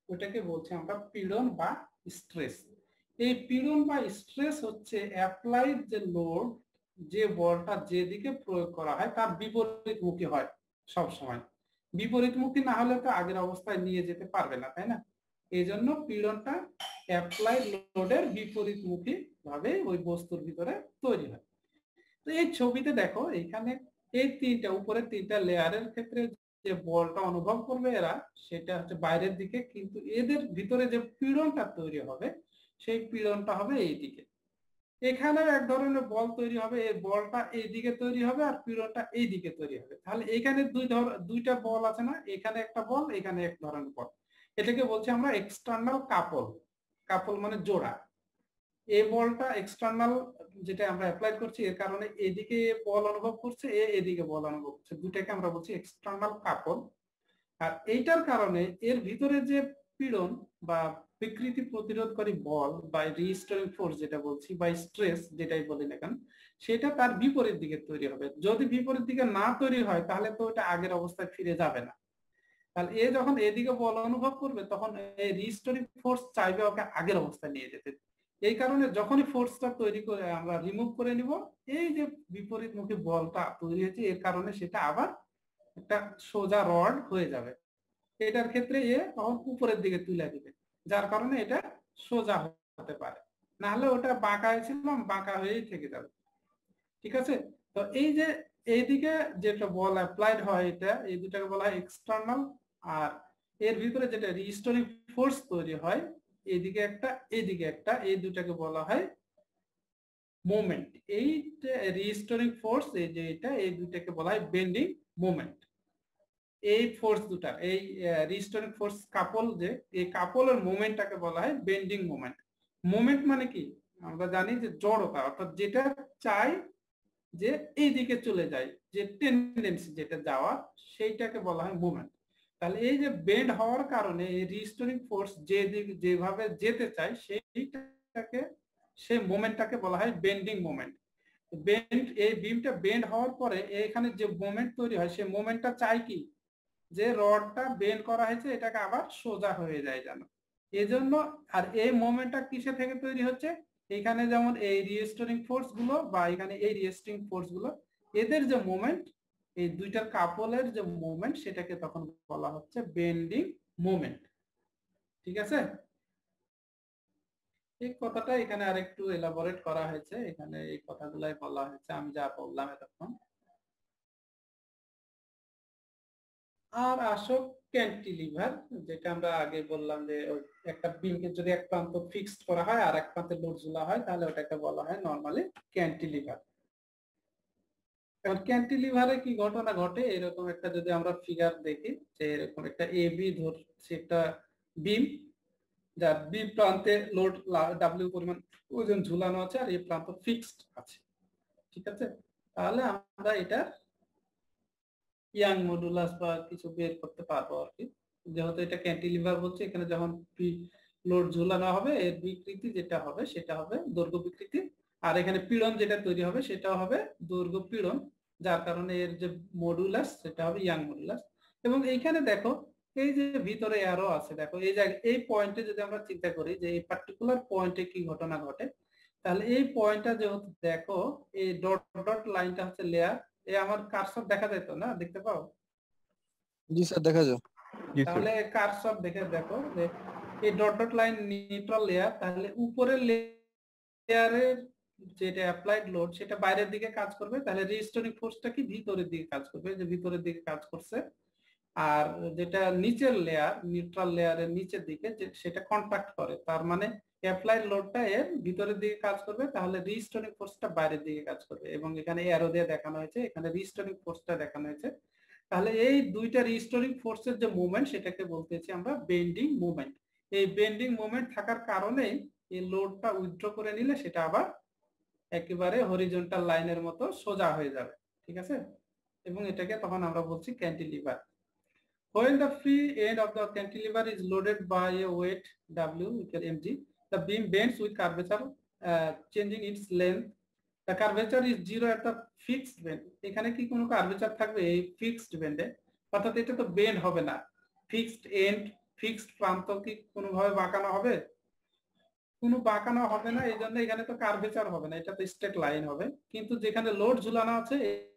ওটাকে বলছি আমরা পীড়ন বা স্ট্রেস। এই পীড়ন বা স্ট্রেস হচ্ছে অ্যাপ্লাইড যে লোড, যে বলটা যেদিকে প্রয়োগ করা হয় তার বিপরীতমুখী হয় সব সময়। বিপরীতমুখী না হলে তো আগের অবস্থায় নিয়ে যেতে পারবে না, তাই না? এই জন্য পীড়নটা অ্যাপ্লাইড লোডের বিপরীতমুখী ভাবে ওই বস্তুর ভিতরে তৈরি হয়। তো এই ছবিতে দেখো এখানে এই তিনটা উপরের তিনটা লেয়ারের ক্ষেত্রে যে বলটা অনুভব করবে এরা, সেটা হচ্ছে বাইরের দিকে, কিন্তু এদের ভিতরে যে পীড়নটা তৈরি হবে সেই পীড়নটা হবে এই দিকে। এখানে এক ধরনের বল তৈরি হবে, এই বলটা এই দিকে তৈরি হবে আর পীড়নটা এই দিকে তৈরি হবে। তাহলে এখানে দুইটা বল আছে না, এখানে একটা বল, এখানে এক ধরনের বল। এটাকে বলছি আমরা এক্সটার্নাল কাপল। কাপল মানে জোড়া। এই বলটা এক্সটার্নাল যেটা আমরা অ্যাপ্লাই করছি, এর কারণে এদিকে বল অনুভব করছে, এদিকে বল অনুভব করছে, দুটাকে আমরা বলছি এক্সটার্নাল কাপল। আর এইটার কারণে এর ভিতরে যে পীড়ন বা বিকৃতি প্রতিরোধকারী বল বা রিস্টোরিং ফোর্স যেটা বলছি বা স্ট্রেস যেটাই বলি না কেন, সেটা তার বিপরীত দিকে তৈরি হবে। যদি বিপরীত দিকে না তৈরি হয় তাহলে তো এটা আগের অবস্থায় ফিরে যাবে না। তাহলে এ যখন এদিকে বল অনুভব করবে তখন এই রিস্টোরিং ফোর্স চাইবে ওকে আগের অবস্থায় নিয়ে যেতে। এই কারণে যখনই ফোর্সটা তৈরি করে আমরা রিমুভ করে নিব, এই যে বিপরীতমুখী বলটা তৈরি হয়েছে এর কারণে সেটা আবার একটা সোজা রড হয়ে যাবে। এটার ক্ষেত্রে এ তখন উপরের দিকে তুলে দিবে, যার কারণে এটা সোজা হতে পারে। না হলে ওটা বাঁকা হয়েছিলাম, বাঁকা হয়েই থেকে যাবে। ঠিক আছে? তো এই যে এইদিকে যেটা বল অ্যাপ্লাইড হয়, এটা এই দুটাকে বলা হয় এক্সটার্নাল। আর এর ভিতরে যেটা রিস্টোরিং ফোর্স তৈরি হয়, এইদিকে একটা এইদিকে একটা, এই দুটাকে বলা হয় মোমেন্ট। এই রিস্টোরিং ফোর্স এই যে এটা, এই দুটাকে বলা হয় বেন্ডিং মোমেন্ট। এই ফোর্স দুটা, এই রিস্টোরিং ফোর্স কাপল, যে এই কাপলের মোমেন্টটাকে বলা হয় বেন্ডিং মোমেন্ট। মোমেন্ট মানে কি আমরা জানি যে জড়তা, অর্থাৎ যেটা চাই যে এই দিকে চলে যায়, যে টেন্ডেন্সি যেটা যাওয়া, সেইটাকে বলা হয় মোমেন্ট। তাহলে এই যে বেন্ড হওয়ার কারণে এই রিস্টোরিং ফোর্স যেভাবে যেতে চায় সেইটাকে, সেই মোমেন্টটাকে বলা হয় বেন্ডিং মোমেন্ট। বেন্ড, এই বিমটা বেন্ড হওয়ার পরে এখানে যে মোমেন্ট তৈরি হয় সেই মোমেন্টটা চাই কি, যে রডটা বেন্ড করা হয়েছে এটাকে আবার সোজা হয়ে যায় যেন। এজন্য আর এই মোমেন্টটা কিসে থেকে তৈরি হচ্ছে, এখানে যেমন এই রিস্টোরিং ফোর্স গুলো বা এখানে এই রিস্টোরিং ফোর্স গুলো, এদের যে মোমেন্ট, এই দুইটার কাপলের যে মোমেন্ট, সেটাকে তখন বলা হচ্ছে বেন্ডিং মোমেন্ট। ঠিক আছে? এই কথাটা এখানে আরেকটু এলাবোরেট করা হয়েছে, এখানে এই কথাগুলাই বলা হয়েছে আমি যা বললাম এতক্ষণ। আর আসো ক্যান্টিলিভার, যেটা আমরা আগে বললাম যে একটা বিমকে যদি এক প্রান্ত ফিক্সড করা হয় আর এক প্রান্তে লোড ঝুলা হয় তাহলে ওটাকে বলা হয় নরমালি ক্যান্টিলিভার। এখন ক্যান্টিলিভারে কি ঘটনা ঘটে, এরকম একটা যদি আমরা ফিগার দেখি, যে এরকম একটা এবি ধরছি একটা বিম, যার বি প্রান্তে লোড ডাব্লিউ পরিমাণ ওজন ঝুলানো আছে আর এই প্রান্ত ফিক্সড আছে। ঠিক আছে? তাহলে আমরা এটা ইয়াং মডুলাস বা কিছু বের করতে পারবো আর কি। যেহেতু এটা ক্যান্টিলিভার বলছে, এখানে যখন লোড ঝুলানো হবে এর বিকৃতি যেটা হবে সেটা হবে দৈর্ঘ্য বিকৃতি, আর এখানে পীড়ন যেটা তৈরি হবে সেটা হবে দৈর্ঘ্য পীড়ন, যার কারণে এর যে মডুলাস সেটা হবে ইয়াং মডুলাস। এবং এইখানে দেখো এই যে ভিতরে অ্যারো আছে, দেখো এই জায়গায় এই পয়েন্টে যদি আমরা চিন্তা করি যে এই পার্টিকুলার পয়েন্টে কি ঘটনা ঘটে, তাহলে এই পয়েন্টটা যেহেতু দেখো এই ডট ডট লাইনটা হচ্ছে লেয়ার, এই আমার কারসর দেখা যায় তো না, দেখতে পাও? জি স্যার দেখা যায়। তাহলে কারসর দেখে দেখো যে এই dot dot line neutral layer, তাহলে উপরের লেয়ারের যেটা অ্যাপ্লাইড লোড সেটা বাইরের দিকে কাজ করবে, তাহলে রিস্টোরিং ফোর্সটা কি ভিতরের দিকে কাজ করবে, যে ভিতরের দিকে কাজ করছে। আর যেটা নিচের লেয়ার, নিউট্রাল লেয়ারের নিচের দিকে সেটা কন্ট্রাক্ট করে, তার মানে অ্যাপ্লাইড লোডটা এর ভিতরের দিকে কাজ করবে, তাহলে রিস্টোরিং ফোর্সটা বাইরের দিকে কাজ করবে। এবং এখানে অ্যারো দিয়ে দেখানো হয়েছে, এখানে রিস্টোরিং ফোর্সটা দেখানো হয়েছে। তাহলে এই দুইটা রিস্টোরিং ফোর্সের যে মুভমেন্ট সেটাকে বলতেছি আমরা বেন্ডিং মুভমেন্ট। এই বেন্ডিং মুভমেন্ট থাকার কারণেই এই লোডটা উইথড্র করে নিলে সেটা আবার একেবারে হরিজন্টাল লাইনের মতো সোজা হয়ে যাবে। ঠিক আছে? এবং এটাকে তখন আমরা বলছি cantilever. When the free end of the cantilever is loaded by a weight W equal mg, the beam bends with curvature changing its length. The curvature is 0 at the fixed bend. এখানে কি কোনো কার্ভেচার থাকবে এই ফিক্সড বেন্ডে? অর্থাৎ এটা তো বেন্ড হবে না, ফিক্সড এন্ড ফিক্সড প্রান্ত কি কোনোভাবে বাঁকানো হবে? কোনো বাঁকানো হবে না, এই জন্য এখানে তো কার্ভেচার হবে না, এটা তো স্ট্রেট লাইন হবে। কিন্তু যেখানে লোড ঝুলানো আছে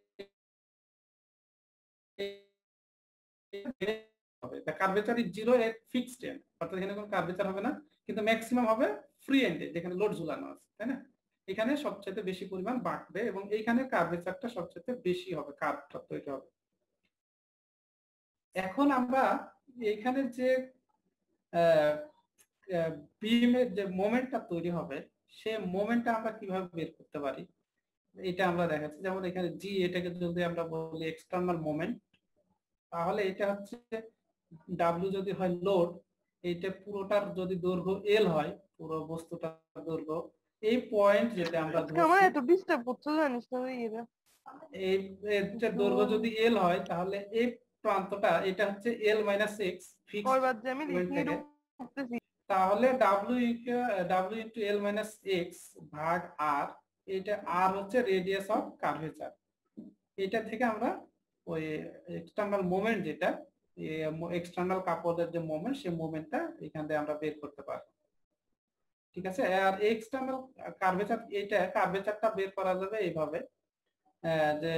curvature is zero at fixed end, অর্থাৎ এখানে কোনো কার্ভেচার হবে না, কিন্তু ম্যাক্সিমাম হবে ফ্রি এন্ডে যেখানে লোড ঝুলানো আছে, তাই না? এখানে সবচেয়ে বেশি পরিমাণ বাঁকবে এবং এইখানে কার্ভেচারটা সবচেয়ে বেশি হবে, কার্ভটা তৈরি হবে। এখন আমরা এইখানে যে বিমের যে মোমেন্টটা তৈরি হবে সে মোমেন্টটা আমরা কিভাবে বের করতে পারি এটা আমরা দেখাচ্ছি। যেমন এখানে জি, এটাকে যদি আমরা বলি এক্সটার্নাল মোমেন্ট, তাহলে এটা হচ্ছে ডাব্লিউ যদি হয় লোড, এইটা পুরোটার যদি দৈর্ঘ্য এল হয়, পুরো বস্তুটার দৈর্ঘ্য, এই পয়েন্ট যেটা আমরা আমার এত ডিস্টার্ব করতে জানিস না এরা, এই দৈর্ঘ্য যদি এল হয় তাহলে এই প্রান্তটা এটা হচ্ছে এল মাইনাস এক্স ফিক্সড, তাহলে W into L minus X ভাগ আর, এটা আর হচ্ছে রেডিয়াস অফ কার্ভেচার। এটা থেকে আমরা ওই এক্সটার্নাল মোমেন্ট যেটা এক্সটার্নাল কাপড়ের যে মোমেন্ট সেই মোমেন্টটা এখান থেকে আমরা বের করতে পারবো। ঠিক আছে, আর এক্সটার্নাল কার্ভেচার, এইটা কার্ভেচারটা বের করা যাবে এইভাবে যে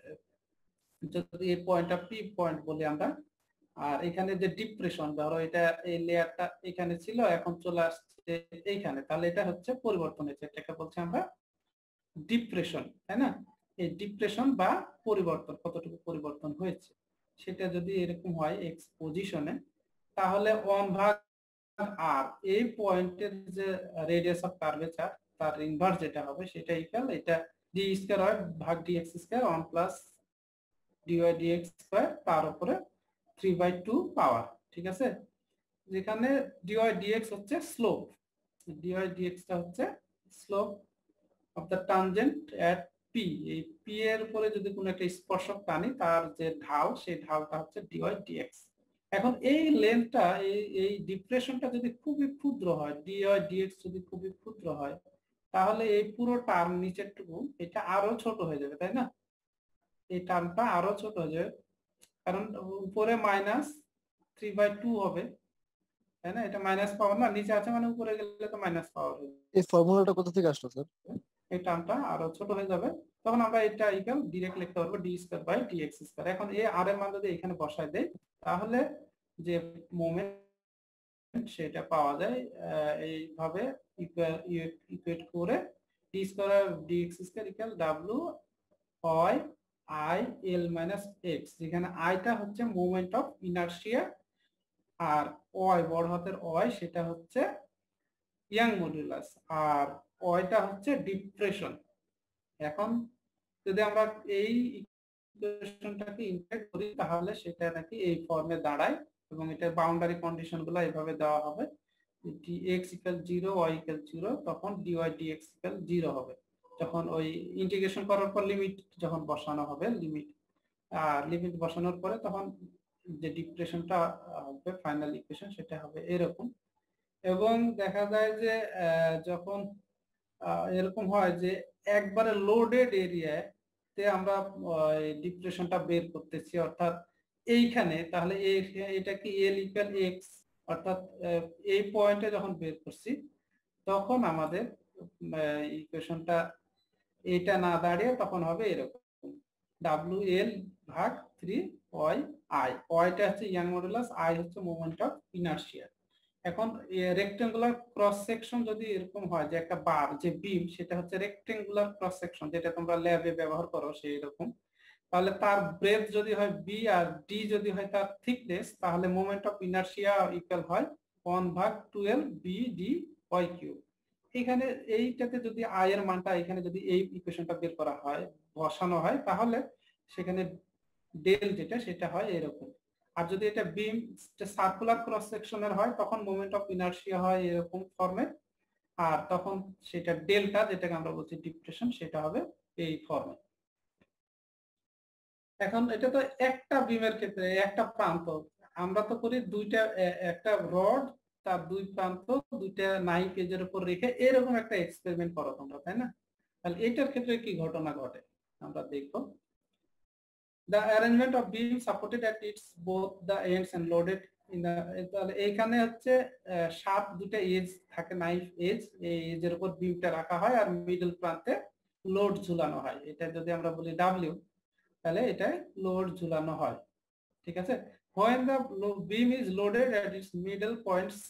যদি এই পয়েন্টটা পি পয়েন্ট বলি আমরা, আর এখানে যে ডিপ্রেশন, ধরো এটা এই লেয়ারটা এখানে ছিল এখন চলে আসছে এইখানে, তাহলে এটা হচ্ছে পরিবর্তন হয়েছে, এটাকে বলছি আমরা ডিপ্রেশন, তাই না? এই ডিপ্রেশন বা পরিবর্তন, কতটুকু পরিবর্তন হয়েছে সেটা যদি এরকম হয় এক্স পজিশনে, তাহলে 1 ভাগ আর এই পয়েন্টের যে রেডিয়াস অফ কার্ভেচার তার ইনভার্স যেটা হবে সেটা ইকুয়াল এটা ডি স্কয়ার হয় ভাগ DX square 1 plus DY DX square তার উপরে 3/2 পাওয়ার। ঠিক আছে, যেখানে ডিওয়াই ডিএক্স হচ্ছে স্লোপ, ডিওয়াই ডিএক্সটা হচ্ছে slope of the tangent at P, এই পি এর উপরে যদি কোনো একটা স্পর্শক টানি তার যে ঢাল সেই ঢালটা হচ্ছে ডিওয়াই ডিএক্স। এখন এই লেন্থটা এই ডিপ্রেশনটা যদি খুবই ক্ষুদ্র হয়, ডিওয়াই ডিএক্স যদি খুবই ক্ষুদ্র হয়, তাহলে এই পুরো টার্ম নিচেরটুকু এটা আরো ছোট হয়ে যাবে, তাই না? এই টার্মটা আরো ছোট হয়ে যাবে, কারণ উপরে মাইনাস 3/2 হবে, তাই না? এটা মাইনাস পাওয়ার না, নিচে আছে মানে উপরে গেলে তো মাইনাস পাওয়ার হবে। এই ফর্মুলাটা কোথা থেকে আসলো স্যার? এই টার্মটা আরো ছোট হয়ে যাবে, তখন আমরা এটা ইকুয়াল ডাইরেক্ট লিখতে পারবো D square by DX square. এখন এই আর এর মান যদি এখানে বসায় দেই তাহলে যে মোমেন্ট সেটা পাওয়া যায় এইভাবে ইকুয়েট করে D square DX square equal W হয় আই এল মাইনাস এক্স, যেখানে আইটা হচ্ছে মোমেন্ট অফ ইনারশিয়া আর ওয়াই বড় হাতের ওয়াই সেটা হচ্ছে ইয়াং মডুলাস আর ওয়াইটা হচ্ছে ডিপ্রেশন। এখন যদি আমরা এই ইকুয়েশনটাকে ইন্টিগ্রেট করি তাহলে সেটা নাকি এই ফর্মে দাঁড়ায় এবং এটার বাউন্ডারি কন্ডিশনগুলো এইভাবে দেওয়া হবে, dx = 0 y = 0, তখন dy dx = 0 হবে যখন ওই ইন্টিগ্রেশন করার পর লিমিট যখন বসানো হবে, লিমিট বসানোর পরে তখন যে ডিপ্রেশনটা হবে ফাইনাল ইকুয়েশন সেটা হবে এরকম। এবং দেখা যায় যে যখন এরকম হয় যে একবারে লোডেড এরিয়াতে আমরা ডিপ্রেশনটা বের করতেছি, অর্থাৎ এইখানে, তাহলে এটা কি এল ইকুয়াল এক্স, অর্থাৎ এই পয়েন্টে যখন বের করছি তখন আমাদের ইকুয়েশনটা এটা না দাঁড়িয়ে তখন হবে এরকম WL ভাগ 3 YI, ওয়াইটা হচ্ছে ইয়াং মডুলাস, আই হচ্ছে মোমেন্ট অফ ইনারশিয়া। এখন রেক্টেঙ্গুলার ক্রস সেকশন যদি এরকম হয় যে একটা বার যে বিম সেটা হচ্ছে রেক্টেঙ্গুলার ক্রস সেকশন যেটা তোমরা ল্যাবে ব্যবহার করো সেই রকম, তাহলে তার ব্রেথ যদি হয় বি আর ডি যদি হয় তার থিকনেস, তাহলে মোমেন্ট অফ ইনারশিয়া ইকুয়াল হয় 1/12 BD/Q। এখানে এইটাতে যদি আই এর মানটা এখানে যদি এই ইকুয়েশনটা বের করা হয় বসানো হয় তাহলে সেখানে ডেল যেটা সেটা হয় এরকম। আর যদি এটা বিম সার্কুলার ক্রস সেকশনের হয় তখন মোমেন্ট অফ ইনারশিয়া হয় এরকম ফর্মে, আর তখন সেটা ডেল্টা যেটাকে আমরা বলছি ডিপ্রেশন সেটা হবে এই ফর্মে। এখন এটা তো একটা বিমের ক্ষেত্রে একটা প্রান্ত, আমরা তো করি দুইটা, একটা রড তার দুই প্রান্ত দুইটা নাইফ এজের উপর রেখে এরকম একটা এক্সপেরিমেন্ট করো তোমরা, তাই না? তাহলে এটার ক্ষেত্রে কি ঘটনা ঘটে আমরা দেখব। The arrangement of beam supported at its both the ends and loaded তাহলে এইখানে হচ্ছে শার্প দুটো এজ থাকে, নাইফ এজ, এই এজের উপর বিমটা রাখা হয় আর মিডল প্রান্তে লোড ঝুলানো হয়। এটা যদি আমরা বলি ডাব্লিউ, তাহলে এটা লোড ঝুলানো হয়। ঠিক আছে। when the beam is loaded at its middle point C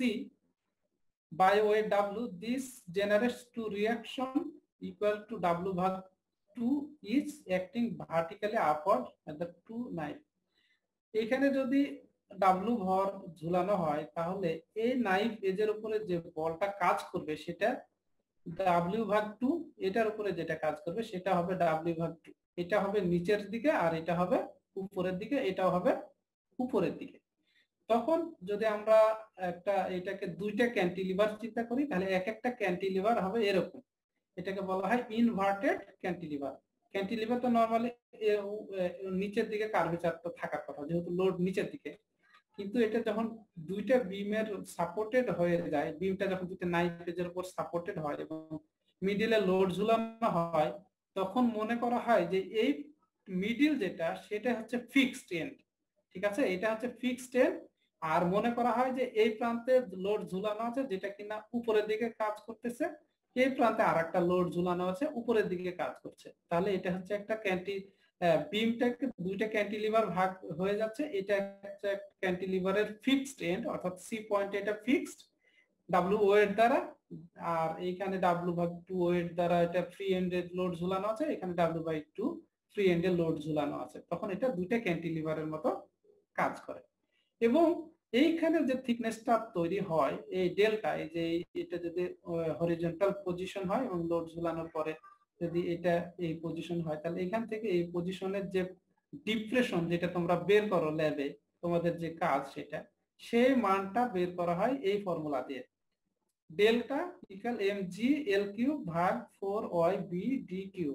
by weight W, this generates two reaction equal to W ভাগ 2 is acting vertically upward at the two knife। এখানে যদি ডাব্লু ভর ঝুলানো হয় তাহলে এই নাইফ এজের উপরে যে বলটা কাজ করবে সেটা ডাব্লিউ ভাগ 2, এটার উপরে যেটা কাজ করবে সেটা হবে ডাব্লিউ ভাগ 2। এটা হবে নিচের দিকে আর এটা হবে উপরের দিকে, এটাও হবে উপরের দিকে। তখন যদি আমরা এটাকে দুইটা ক্যান্টিলিভার চিন্তা করি তাহলে এক একটা ক্যান্টিলিভার হবে এরকম, এটাকে বলা হয় ইনভার্টেড ক্যান্টিলিভার। ক্যান্টিলিভার তো নরমালি নিচের দিকে কার্ভেচার তো থাকার কথা যেহেতু লোড নিচের দিকে, কিন্তু এটা যখন দুইটা বিমের সাপোর্টেড হয়ে যায়, বিমটা যখন দুইটা নাইফ এজের উপর সাপোর্টেড হয় এবং মিডিলে লোড ঝুলানো হয়, তখন মনে করা হয় যে এই মিডিল যেটা সেটা হচ্ছে ফিক্সড এন্ড। ঠিক আছে, এটা হচ্ছে ফিক্সড এন্ড। আর মনে করা হয় যে এই প্রান্তে লোড ঝুলানো আছে যেটা কিনা উপরের দিকে কাজ করতেছে, এই প্রান্তে আর একটা লোড ঝুলানো আছে উপরের দিকে কাজ করছে। তাহলে এটা হচ্ছে একটা বিমটাকে দুইটা ক্যান্টিলিভার ভাগ হয়ে যাচ্ছে, এটা একটা ক্যান্টিলিভারের ফিক্সড এন্ড, অর্থাৎ সি পয়েন্ট এটা ফিক্সড ডাব্লিউ ওয়েট দ্বারা, আর এইখানে ডাব্লিউ ভাগ 2 ওয়েট দ্বারা এটা ফ্রি এন্ডের লোড ঝুলানো আছে, এখানে ডাব্লিউ বাই 2 ফ্রি এন্ডের লোড ঝুলানো আছে। তখন এটা দুইটা ক্যান্টিলিভারের মতো কাজ করে। এবং এইখানে যে থিকনেসটা তৈরি হয় এই ডেল্টা, এই যে এটা যদি হরিজন্টাল পজিশন হয় এবং লোড ঝুলানোর পরে যদি এটা এই পজিশন হয়, তাহলে এখান থেকে এই পজিশনের যে ডিপ্রেশন যেটা তোমরা বের করো ল্যাবে, তোমাদের যে কাজ সেটা, সেই মানটা বের করা হয় এই ফর্মুলা দিয়ে, delta equal mg l cube ভাগ 4y b d কিউব।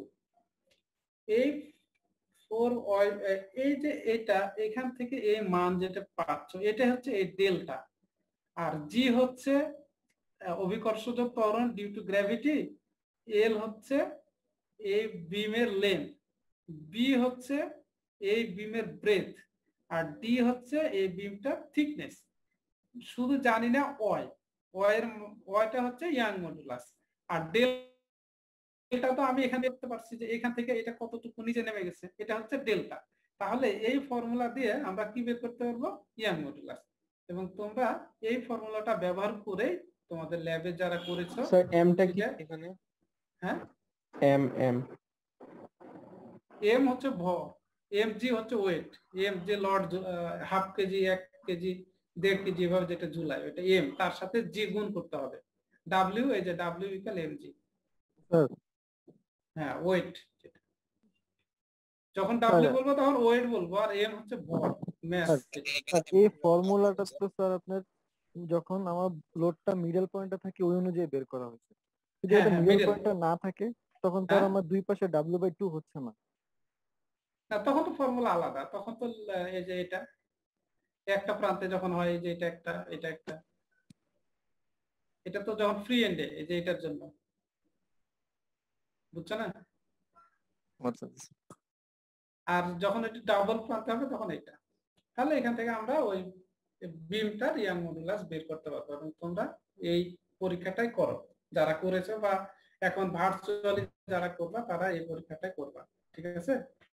এই 4y, এই যে এটা এখান থেকে এই মান যেটা পাচ্ছ এটা হচ্ছে এই ডেল্টা, আর জি হচ্ছে অভিকর্ষজ ত্বরণ ডিউ টু গ্র্যাভিটি, এল হচ্ছে এই বিমের লেন্থ, বি হচ্ছে এই বিমের ব্রেথ, আর ডি হচ্ছে এই বিমটার থিকনেস। শুধু জানি না ওয়টা হচ্ছে ইয়াং মডুলাস, আর ডেল্টা তো আমি এখানে দেখতে পাচ্ছি যে এখান থেকে এটা কতটুকু নিচে নেমে গেছে, এটা হচ্ছে ডেল্টা। তাহলে এই ফর্মুলা দিয়ে আমরা কি বের করতে পারবো? Young modulus. এবং তোমরা এই ফর্মুলাটা ব্যবহার করে তোমাদের ল্যাবে যারা করেছো, স্যার এমটা কি এখানে? হ্যাঁ, এম হচ্ছে ভর, এম জি হচ্ছে ওয়েট, এম যে load half kg 1 kg 1.5 kg এভাবে যেটা ঝুলায় ওটা এম, তার সাথে জি গুণ করতে হবে। ডাব্লিউ, এই যে ডাব্লিউ ইকুয়াল এম জি, হ্যাঁ ওয়েট। যখন ডাব্লিউ বলবো তখন ওয়েট বলবো, আর এম হচ্ছে ভর ম্যাস। এই ফর্মুলাটা তো স্যার আপনার যখন আমার লোডটা মিডল পয়েন্টে থাকে ওই অনুযায়ী বের করা হয়েছে, যদি এটা মিডল পয়েন্টে না থাকে তখন তো আমার দুই পাশে w/2 হচ্ছে না। না, তখন তো ফর্মুলা আলাদা, তখন তো এই যে এটা একটা প্রান্তে যখন হয়, এই যে এটা একটা, এটা একটা, এটা তো যখন ফ্রি এন্ডে, এই যে এটার জন্য, বুঝছো না? আর যখন এটা ডাবল প্রান্তে হবে তখন এটা। তাহলে এখান থেকে আমরা ওই বিমটার ইয়াং মডুলাস বের করতে পারবো। এবং তোমরা এই পরীক্ষাটাই করো, যারা করেছো বা এখন ভার্চুয়ালি যারা করবা তারা এই পরীক্ষাটাই করবা। ঠিক আছে।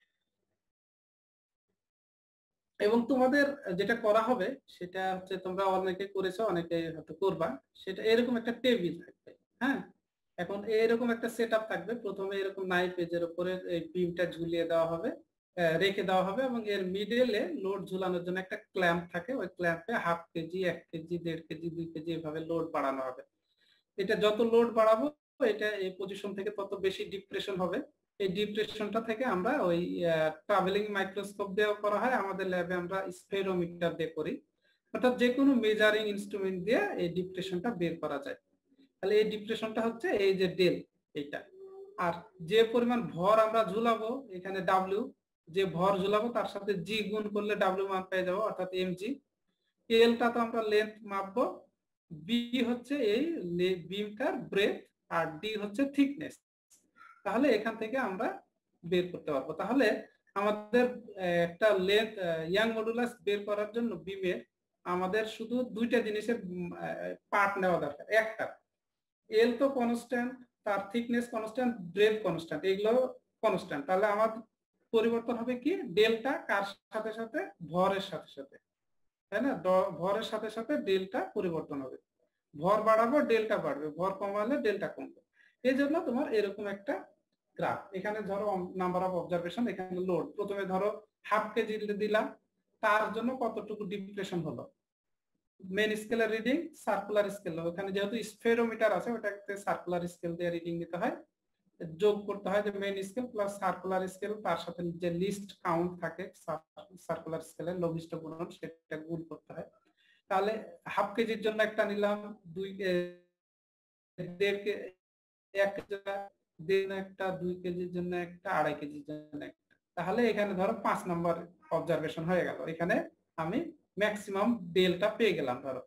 এবং তোমাদের যেটা করা হবে সেটা হচ্ছে, তোমরা অনেকে করেছো অনেকে হয়তো করবা, সেটা এরকম একটা টেবিল থাকবে। হ্যাঁ, এখন এরকম একটা সেটআপ থাকবে। প্রথমে এরকম নাইফ এজের উপরে এই বিমটা ঝুলিয়ে দেওয়া হবে, রেখে দেওয়া হবে, এবং এর মিডলে লোড ঝুলানোর জন্য একটা ক্ল্যাম্প থাকে, ওই ক্ল্যাম্পে half kg 1 kg 1.5 kg 2 kg এভাবে লোড বাড়ানো হবে। এটা যত লোড বাড়াবো এটা এই পজিশন থেকে তত বেশি ডিপ্রেশন হবে। এই ডিপ্রেশনটা থেকে আমরা ওই ট্রাভেলিং মাইক্রোস্কোপ দিয়ে করা হয়, আমাদের ল্যাবে আমরা স্পেরোমিটার দিয়ে করি, অর্থাৎ যে কোনো মেজারিং ইনস্ট্রুমেন্ট দিয়ে এই ডিপ্রেশনটা বের করা যায়। তাহলে এই ডিপ্রেশনটা হচ্ছে এই যে ডেল এইটা, আর যে পরিমাণ ভর আমরা ঝুলাবো এখানে ডাব্লিউ, যে ভর ঝুলাবো তার সাথে জি গুণ করলে ডাব্লিউ মান পেয়ে যাবো, অর্থাৎ এমজি। এলটা তো আমরা লেন্থ মাপবো, বি হচ্ছে এই বিমটার ব্রেথ, আর ডি হচ্ছে থিকনেস। তাহলে এখান থেকে আমরা বের করতে পারবো। তাহলে আমাদের একটা লেন্থ ইয়াং মডুলাস বের করার জন্য বিমের আমাদের শুধু দুইটা জিনিসের পার্ট নেওয়া দরকার। একটা, এল তো কনস্ট্যান্ট, তার থিকনেস কনস্ট্যান্ট, ব্রেথ কনস্ট্যান্ট, এগুলো কনস্ট্যান্ট। তাহলে আমার পরিবর্তন হবে কি, ডেলটা কার সাথে সাথে, ভরের সাথে সাথে, তাই না? ভরের সাথে সাথে ডেলটা পরিবর্তন হবে। ভর বাড়াবো ডেলটা বাড়বে, ভর কমালে ডেলটা কমবে। এই জন্য তোমার এরকম একটা গ্রাফ। এখানে ধরো নাম্বার অফ অবজারভেশন, এখানে লোড, প্রথমে ধরো হাফ কেজি দিলাম, তার জন্য কতটুকু ডিপ্রেশন হলো, মেন স্কেলের রিডিং, সার্কুলার স্কেল, ওখানে যেহেতু স্ফেরোমিটার আছে ওটাকে সার্কুলার স্কেল দিয়ে রিডিং নিতে হয়, যোগ করতে হয় যে main scale plus circular scale, তার সাথে যে লিস্ট কাউন্ট থাকে সার্কুলার স্কেলের লঘিষ্ঠ গুণন, সেটা গুণ করতে হয়। তাহলে হাফ কেজির জন্য একটা নিলাম, 2 কেজির জন্য একটা, 2.5 কেজির জন্য একটা। তাহলে এখানে ধরো 5 নম্বর অবজারভেশন হয়ে গেল, এখানে আমি ম্যাক্সিমাম ডেলটা পেয়ে গেলাম। ধরো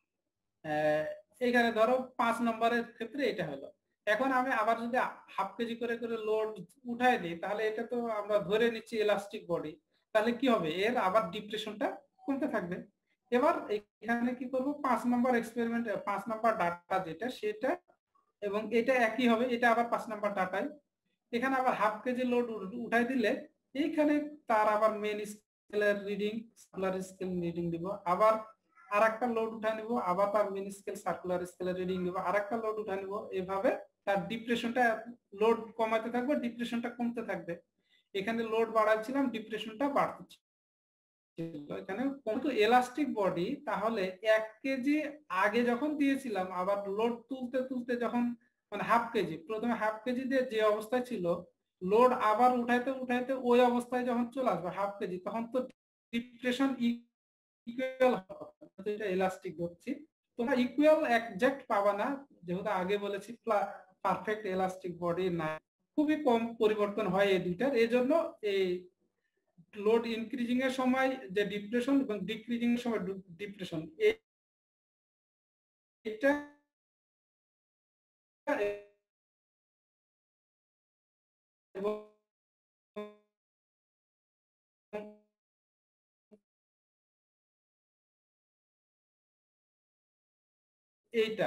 এখানে ধরো 5 নম্বরের ক্ষেত্রে এটা হলো। এখন আমি আবার যদি হাফ কেজি করে করে লোড উঠাই দিই, তাহলে এটা তো আমরা ধরে নিচ্ছি ইলাস্টিক বডি, তাহলে কি হবে, এর আবার ডিপ্রেশনটা কমতে থাকবে। এবার এখানে কি করব, 5 নম্বর এক্সপেরিমেন্ট, 5 নম্বর ডাটা যেটা সেটা এবং এটা একই হবে, এটা আবার 5 নম্বর ডাটায়। এখানে আবার হাফ কেজি লোড উঠাই দিলে এইখানে তার আবার মেন স্কেলের রিডিং, সার্কুলার স্কেল রিডিং দিব, আবার আরেকটা লোড উঠাই নিব, আবার তার মেন স্কেল সার্কুলার স্কেলের রিডিং নিব, আরেকটা লোড উঠাই নিব। এভাবে তার ডিপ্রেশনটা, লোড কমাতে থাকবে, ডিপ্রেশনটা কমতে থাকবে। এখানে লোড বাড়াচ্ছিলাম, ডিপ্রেশনটা বাড়তে, এখানে কিন্তু এলাস্টিক বডি, তাহলে 1 কেজি আগে যখন দিয়েছিলাম, আবার লোড তুলতে তুলতে যখন মানে হাফ কেজি, প্রথমে হাফ কেজি দিয়ে যে অবস্থায় ছিল, লোড আবার উঠাইতে উঠাইতে ওই অবস্থায় যখন চলে আসবে হাফ কেজি, তখন তো ডিপ্রেশন ইকুয়াল হবে, এটা এলাস্টিক ধরছি। তোমরা ইকুয়াল এক্সাক্ট পাবা না, যেহেতু আগে বলেছি পারফেক্ট এলাস্টিক বডি না, খুবই কম পরিবর্তন হয় এই দুইটার। এই জন্য এই লোড ইনক্রিজিং এর সময় যে ডিপ্রেশন এবং ডিক্রিজিং এর সময় ডিপ্রেশন, এটা এইটা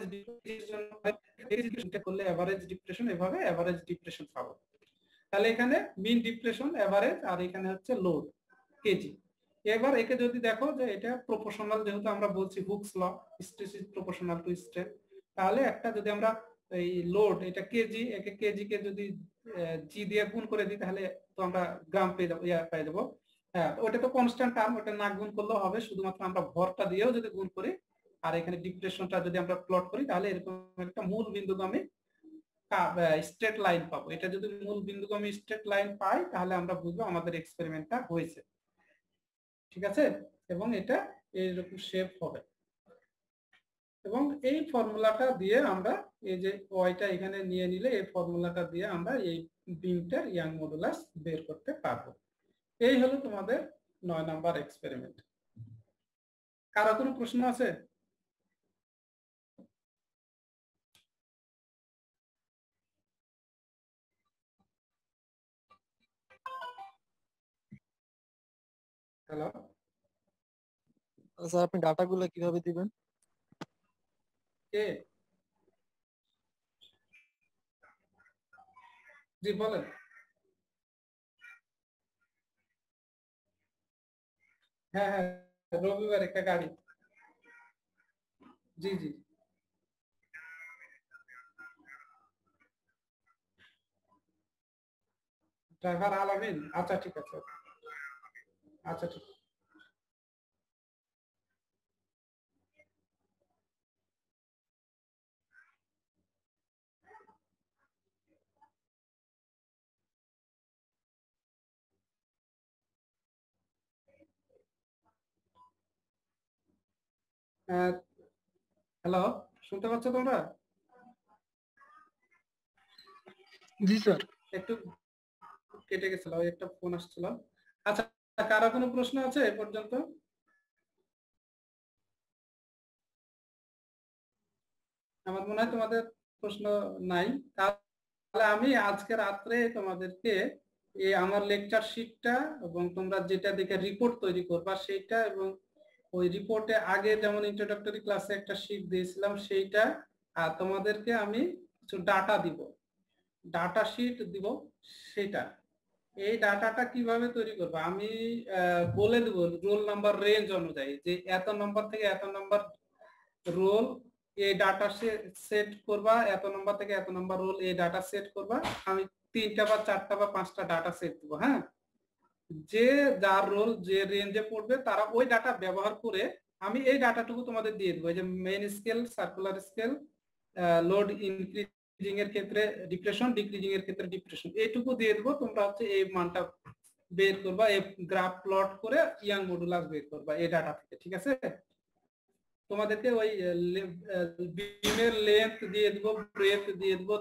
করলে এভারেজ ডিপ্রেশন, এভাবে এভারেজ ডিপ্রেশন পাবো। তাহলে এখানে মিন ডিপ্রেশন, এভারেজ, আর এখানে হচ্ছে লোড কেজি। এবার একে যদি দেখো যে এটা প্রপোর্শনাল, যেহেতু আমরা বলছি Hooke's law, stress is proportional to strain, তাহলে একটা যদি আমরা এই লোড, এটা কেজি, একে কেজি কে যদি জি দিয়ে গুণ করে দিই, তাহলে তো আমরা গ্রাম পেয়ে যাবো, পেয়ে যাবো। হ্যাঁ, ওটা তো কনস্ট্যান্ট টার্ম, ওটা না গুণ করলেও হবে, শুধুমাত্র আমরা ভরটা দিয়েও যদি গুণ করি, আর এখানে ডিপ্রেশনটা যদি আমরা প্লট করি, তাহলে এরকম একটা মূল বিন্দুগামী স্ট্রেট লাইন পাবো। এটা যদি মূল বিন্দুগামী স্ট্রেট লাইন পাই, তাহলে আমরা বুঝবো আমাদের এক্সপেরিমেন্টটা হয়েছে, ঠিক আছে? এবং এটা এইরকম শেপ হবে। এবং এই ফর্মুলাটা দিয়ে আমরা, এই যে ওয়াইটা এখানে নিয়ে নিলে, এই ফর্মুলাটা দিয়ে আমরা এই বিমটার ইয়াং মডুলাস বের করতে পারবো। এই হলো তোমাদের 9 নাম্বার এক্সপেরিমেন্ট। কারো কোনো প্রশ্ন আছে? হ্যালো স্যার, আপনি ডাটাগুলো কিভাবে দিবেন? কে? জি বলেন। হ্যাঁ হ্যাঁ, রবিবার একটা গাড়ি। জি জি, ড্রাইভার আলামিন। আচ্ছা ঠিক আছে, আচ্ছা ঠিক আছে। হ্যালো, শুনতে পাচ্ছ তোমরা? জি স্যার। একটু কেটে গেছিল, একটা ফোন আসছিল। আচ্ছা, কারো কোনো প্রশ্ন আছে এ পর্যন্ত? আমার মনে হয় তোমাদের প্রশ্ন নাই। তাহলে আমি আজকে রাত্রে তোমাদেরকে এই আমার লেকচার শিটটা এবং তোমরা যেটা দেখে রিপোর্ট তৈরি করবা সেটা এবং ওই রিপোর্টে আগে যেমন ইন্ট্রোডাক্টরি ক্লাসে একটা শীট দিয়েছিলাম সেইটা, আর তোমাদেরকে আমি কিছু ডাটা দিব, ডাটা শীট দিব সেটা। এই ডাটাটা কিভাবে তৈরি করবো আমি বলে দেব রোল নাম্বার রেঞ্জ অনুযায়ী, যে এত নম্বর থেকে এত নম্বর রোল এই ডাটা সেট করবা, এত নম্বর থেকে এত নম্বর রোল এই ডাটা সেট করবা। আমি 3টা বা 4টা বা 5টা ডাটা সেট দেবো। হ্যাঁ, যে যার রোল যে রেঞ্জে পড়বে তারা ওই ডাটা ব্যবহার করে আমি এই ডাটাটুকু তোমাদের দিয়ে দেবো। এই যে main scale, circular scale, load increasing এর ক্ষেত্রে ডিপ্রেশন, ডিক্রিজিং এর ক্ষেত্রে ডিপ্রেশন, এইটুকু দিয়ে দেবো। তোমরা হচ্ছে এই মানটা বের করবা, এই গ্রাফ প্লট করে ইয়াং মডুলাস বের করবা এই ডাটা থেকে। ঠিক আছে, তোমাদেরকে ওই বিমের লেন্থ দিয়ে দেবো, ব্রেথ দিয়ে দেবো,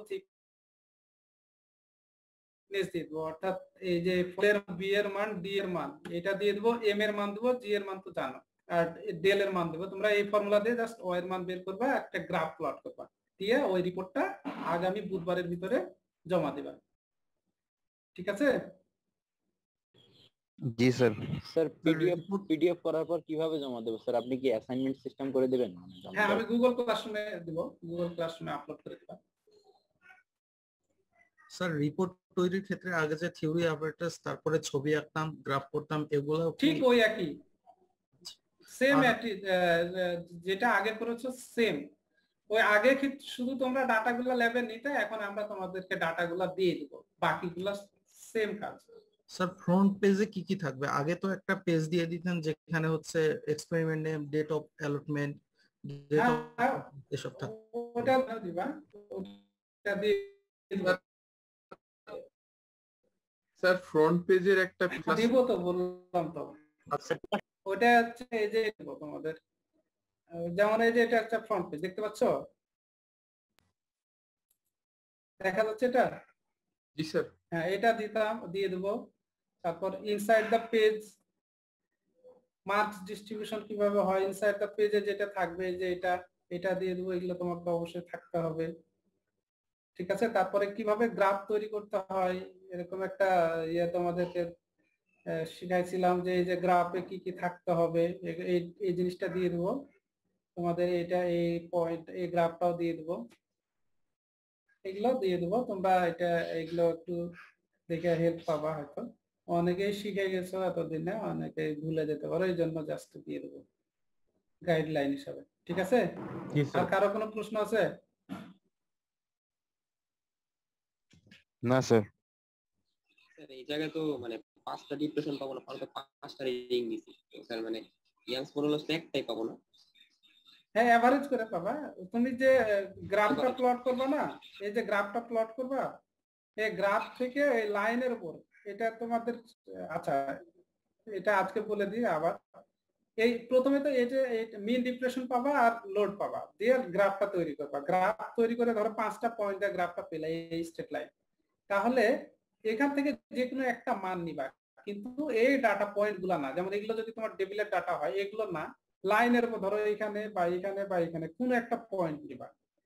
থিকনেস দিয়ে দেবো, অর্থাৎ এই যে ফোরের বি এর মান, ডি এর মান এটা দিয়ে দেবো, এম এর মান দেবো, জি এর মান তো জানো, আর ডেল এর মান দেবো। তোমরা এই ফর্মুলা দিয়ে জাস্ট ও এর মান বের করবা, একটা গ্রাফ প্লট করবা, দিয়ে ওই রিপোর্টটা আগামী বুধবারের ভিতরে জমা দিবা। ঠিক আছে? জি স্যার। স্যার পিডিএফ করার পর কিভাবে জমা দেব স্যার? আপনি কি অ্যাসাইনমেন্ট সিস্টেম করে দিবেন? হ্যাঁ, আমি গুগল ক্লাসরুমে দেব, গুগল ক্লাসরুমে আপলোড করে দিবা। স্যার রিপোর্ট তৈরির ক্ষেত্রে আগে যে থিওরি অপারেটরস, তারপরে ছবি আঁকতাম, গ্রাফ করতাম, এগুলো ঠিক ওই একই সেম, যেটা আগে করেছো সেম ওই আগে শুধু তোমরা ডাটাগুলো ল্যাবে নিতে, এখন আমরা তোমাদেরকে ডাটাগুলো দিয়ে দেব, বাকিগুলো সেম কাজ। স্যার ফ্রন্ট পেজে কি কি থাকবে? আগে তো একটা পেজ দিয়ে দিতেন যেখানে হচ্ছে experiment name, date of allotment, এসব থাকবে। ওটা দিবা, ওটা দিয়ে দিবা। স্যার ফ্রন্ট পেজের একটা দিব তো, বললাম তো। ওটা হচ্ছে এই যে তোমাদের যেমন এই যে এটা একটা ফ্রন্ট পেজ দেখতে পাচ্ছ, দেখা যাচ্ছে এটা? জি স্যার। হ্যাঁ, এটা দিয়ে দেবো। তারপর inside the page marks distribution কিভাবে হয়, ইনসাইড দ্য পেজে যেটা থাকবে যে এটা দিয়ে দেবো। এগুলো তোমাকে অবশ্যই থাকতে হবে। ঠিক আছে, তারপরে কিভাবে গ্রাফ তৈরি করতে হয় এরকম একটা তোমাদেরকে শিখাইছিলাম, যে এই যে গ্রাফে কি কি থাকতে হবে, এই জিনিসটা দিয়ে দেবো তোমাদের। এটা এই পয়েন্ট, এই গ্রাফটাও দিয়ে দেবো, এগুলো দিয়ে দেবো। তোমরা এগুলো একটু দেখে হেল্প পাবা। হয়তো অনেকেই শিখে গেছো এতদিনে, অনেকেই ভুলে যেতে পারো, এই জন্য জাস্ট দিয়ে দেবো গাইডলাইন হিসাবে। ঠিক আছে? আর কারো কোনো প্রশ্ন আছে? না স্যার। স্যার এই জায়গায় তো মানে 5টা ডিপ্রেশন পাবো না, কারণ তো 5টা রিডিং দিছি স্যার, মানে ইয়াংস মডুলাস তো একটাই পাবো না। হ্যাঁ, এভারেজ করে পাবা। তুমি যে গ্রাফটা প্লট করবা না, এই যে গ্রাফটা প্লট করবা, এই গ্রাফ থেকে এই লাইনের উপর এটা তোমাদের, আচ্ছা এটা আজকে বলে দিই আবার। এই প্রথমে তো এই যে মিন ডিপ্রেশন পাবা আর লোড পাবা, দিয়ে গ্রাফটা তৈরি করবা। গ্রাফ তৈরি করে ধরো 5টা পয়েন্ট দিয়ে গ্রাফটা পেলে এই স্ট্রেট লাইন, তাহলে এখান থেকে যে কোনো একটা মান নিবা, কিন্তু এই ডাটা পয়েন্ট গুলা না। যেমন এগুলো যদি তোমার টেবিলের ডাটা হয়, এগুলো না, লাইনের উপর ধরো এখানে বা এখানে বা এখানে কোন একটা পয়েন্ট নিবা।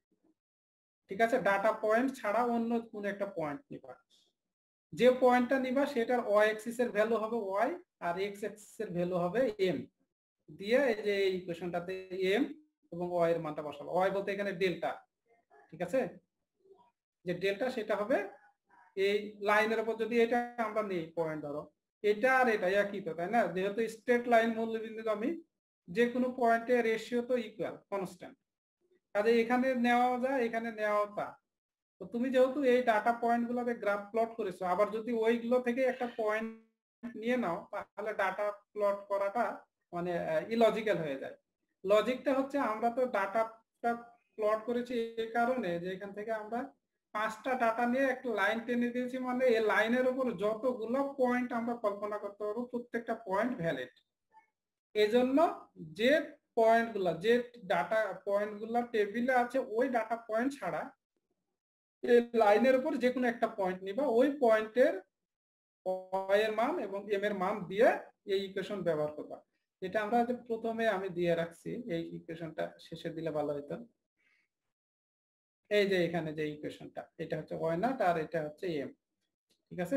ঠিক আছে, ডাটা পয়েন্ট ছাড়া অন্য কোন একটা পয়েন্ট নিবা। যে পয়েন্টটা নিবা সেটার ওয়াই অ্যাক্সিস এর ভ্যালু হবে ওয়াই, আর এক্স অ্যাক্সিস এর ভ্যালু হবে এম, দিয়ে এই যে এই ইকুয়েশনটাতে এম এবং ওয়াই এর মানটা বসাবো। ওয়াই বলতে এখানে ডেল্টা। ঠিক আছে, যে ডেল্টা সেটা হবে এই লাইনের উপর। যদি এটা আমরা নেই পয়েন্ট, ধরো এটা আর এটা একই তো, তাই না? যেহেতু স্ট্রেট লাইন মূল্যবিন্দু আমি যে কোনো পয়েন্টে রেশিও তো ইকুয়াল, কনস্ট্যান্ট, কাজে এখানে নেওয়া যায়, এখানে নেওয়া তা। তো তুমি যেহেতু এই ডাটা পয়েন্ট গুলোকে গ্রাফ প্লট করেছো, আবার যদি ওইগুলো থেকে একটা পয়েন্ট নিয়ে নাও, তাহলে ডাটা প্লট করাটা মানে ইলজিক্যাল হয়ে যায়। লজিকটা হচ্ছে, আমরা তো ডাটাটা প্লট করেছি এই কারণে যে এখান থেকে আমরা 5টা ডাটা নিয়ে একটা লাইন টেনে দিয়েছি, মানে এই লাইনের উপর যতগুলো পয়েন্ট আমরা কল্পনা করতে পারবো প্রত্যেকটা পয়েন্ট ভ্যালিড। এজন্য যে পয়েন্টগুলো, যে ডাটা পয়েন্টগুলো টেবিলে আছে, ওই ডাটা পয়েন্ট ছাড়া এই লাইনের উপর যে কোনো একটা পয়েন্ট নিবা, ওই পয়েন্টের ওয়াই এর মান এবং এম এর মান দিয়ে এই ইকুয়েশন ব্যবহার করবা। এটা আমরা যে প্রথমে আমি দিয়ে রাখছি, এই ইকুয়েশনটা শেষে দিলে ভালো হতো। এই যে এখানে যে ইকুয়েশনটা, এটা হচ্ছে ওয়াই নট আর এটা হচ্ছে এম। ঠিক আছে?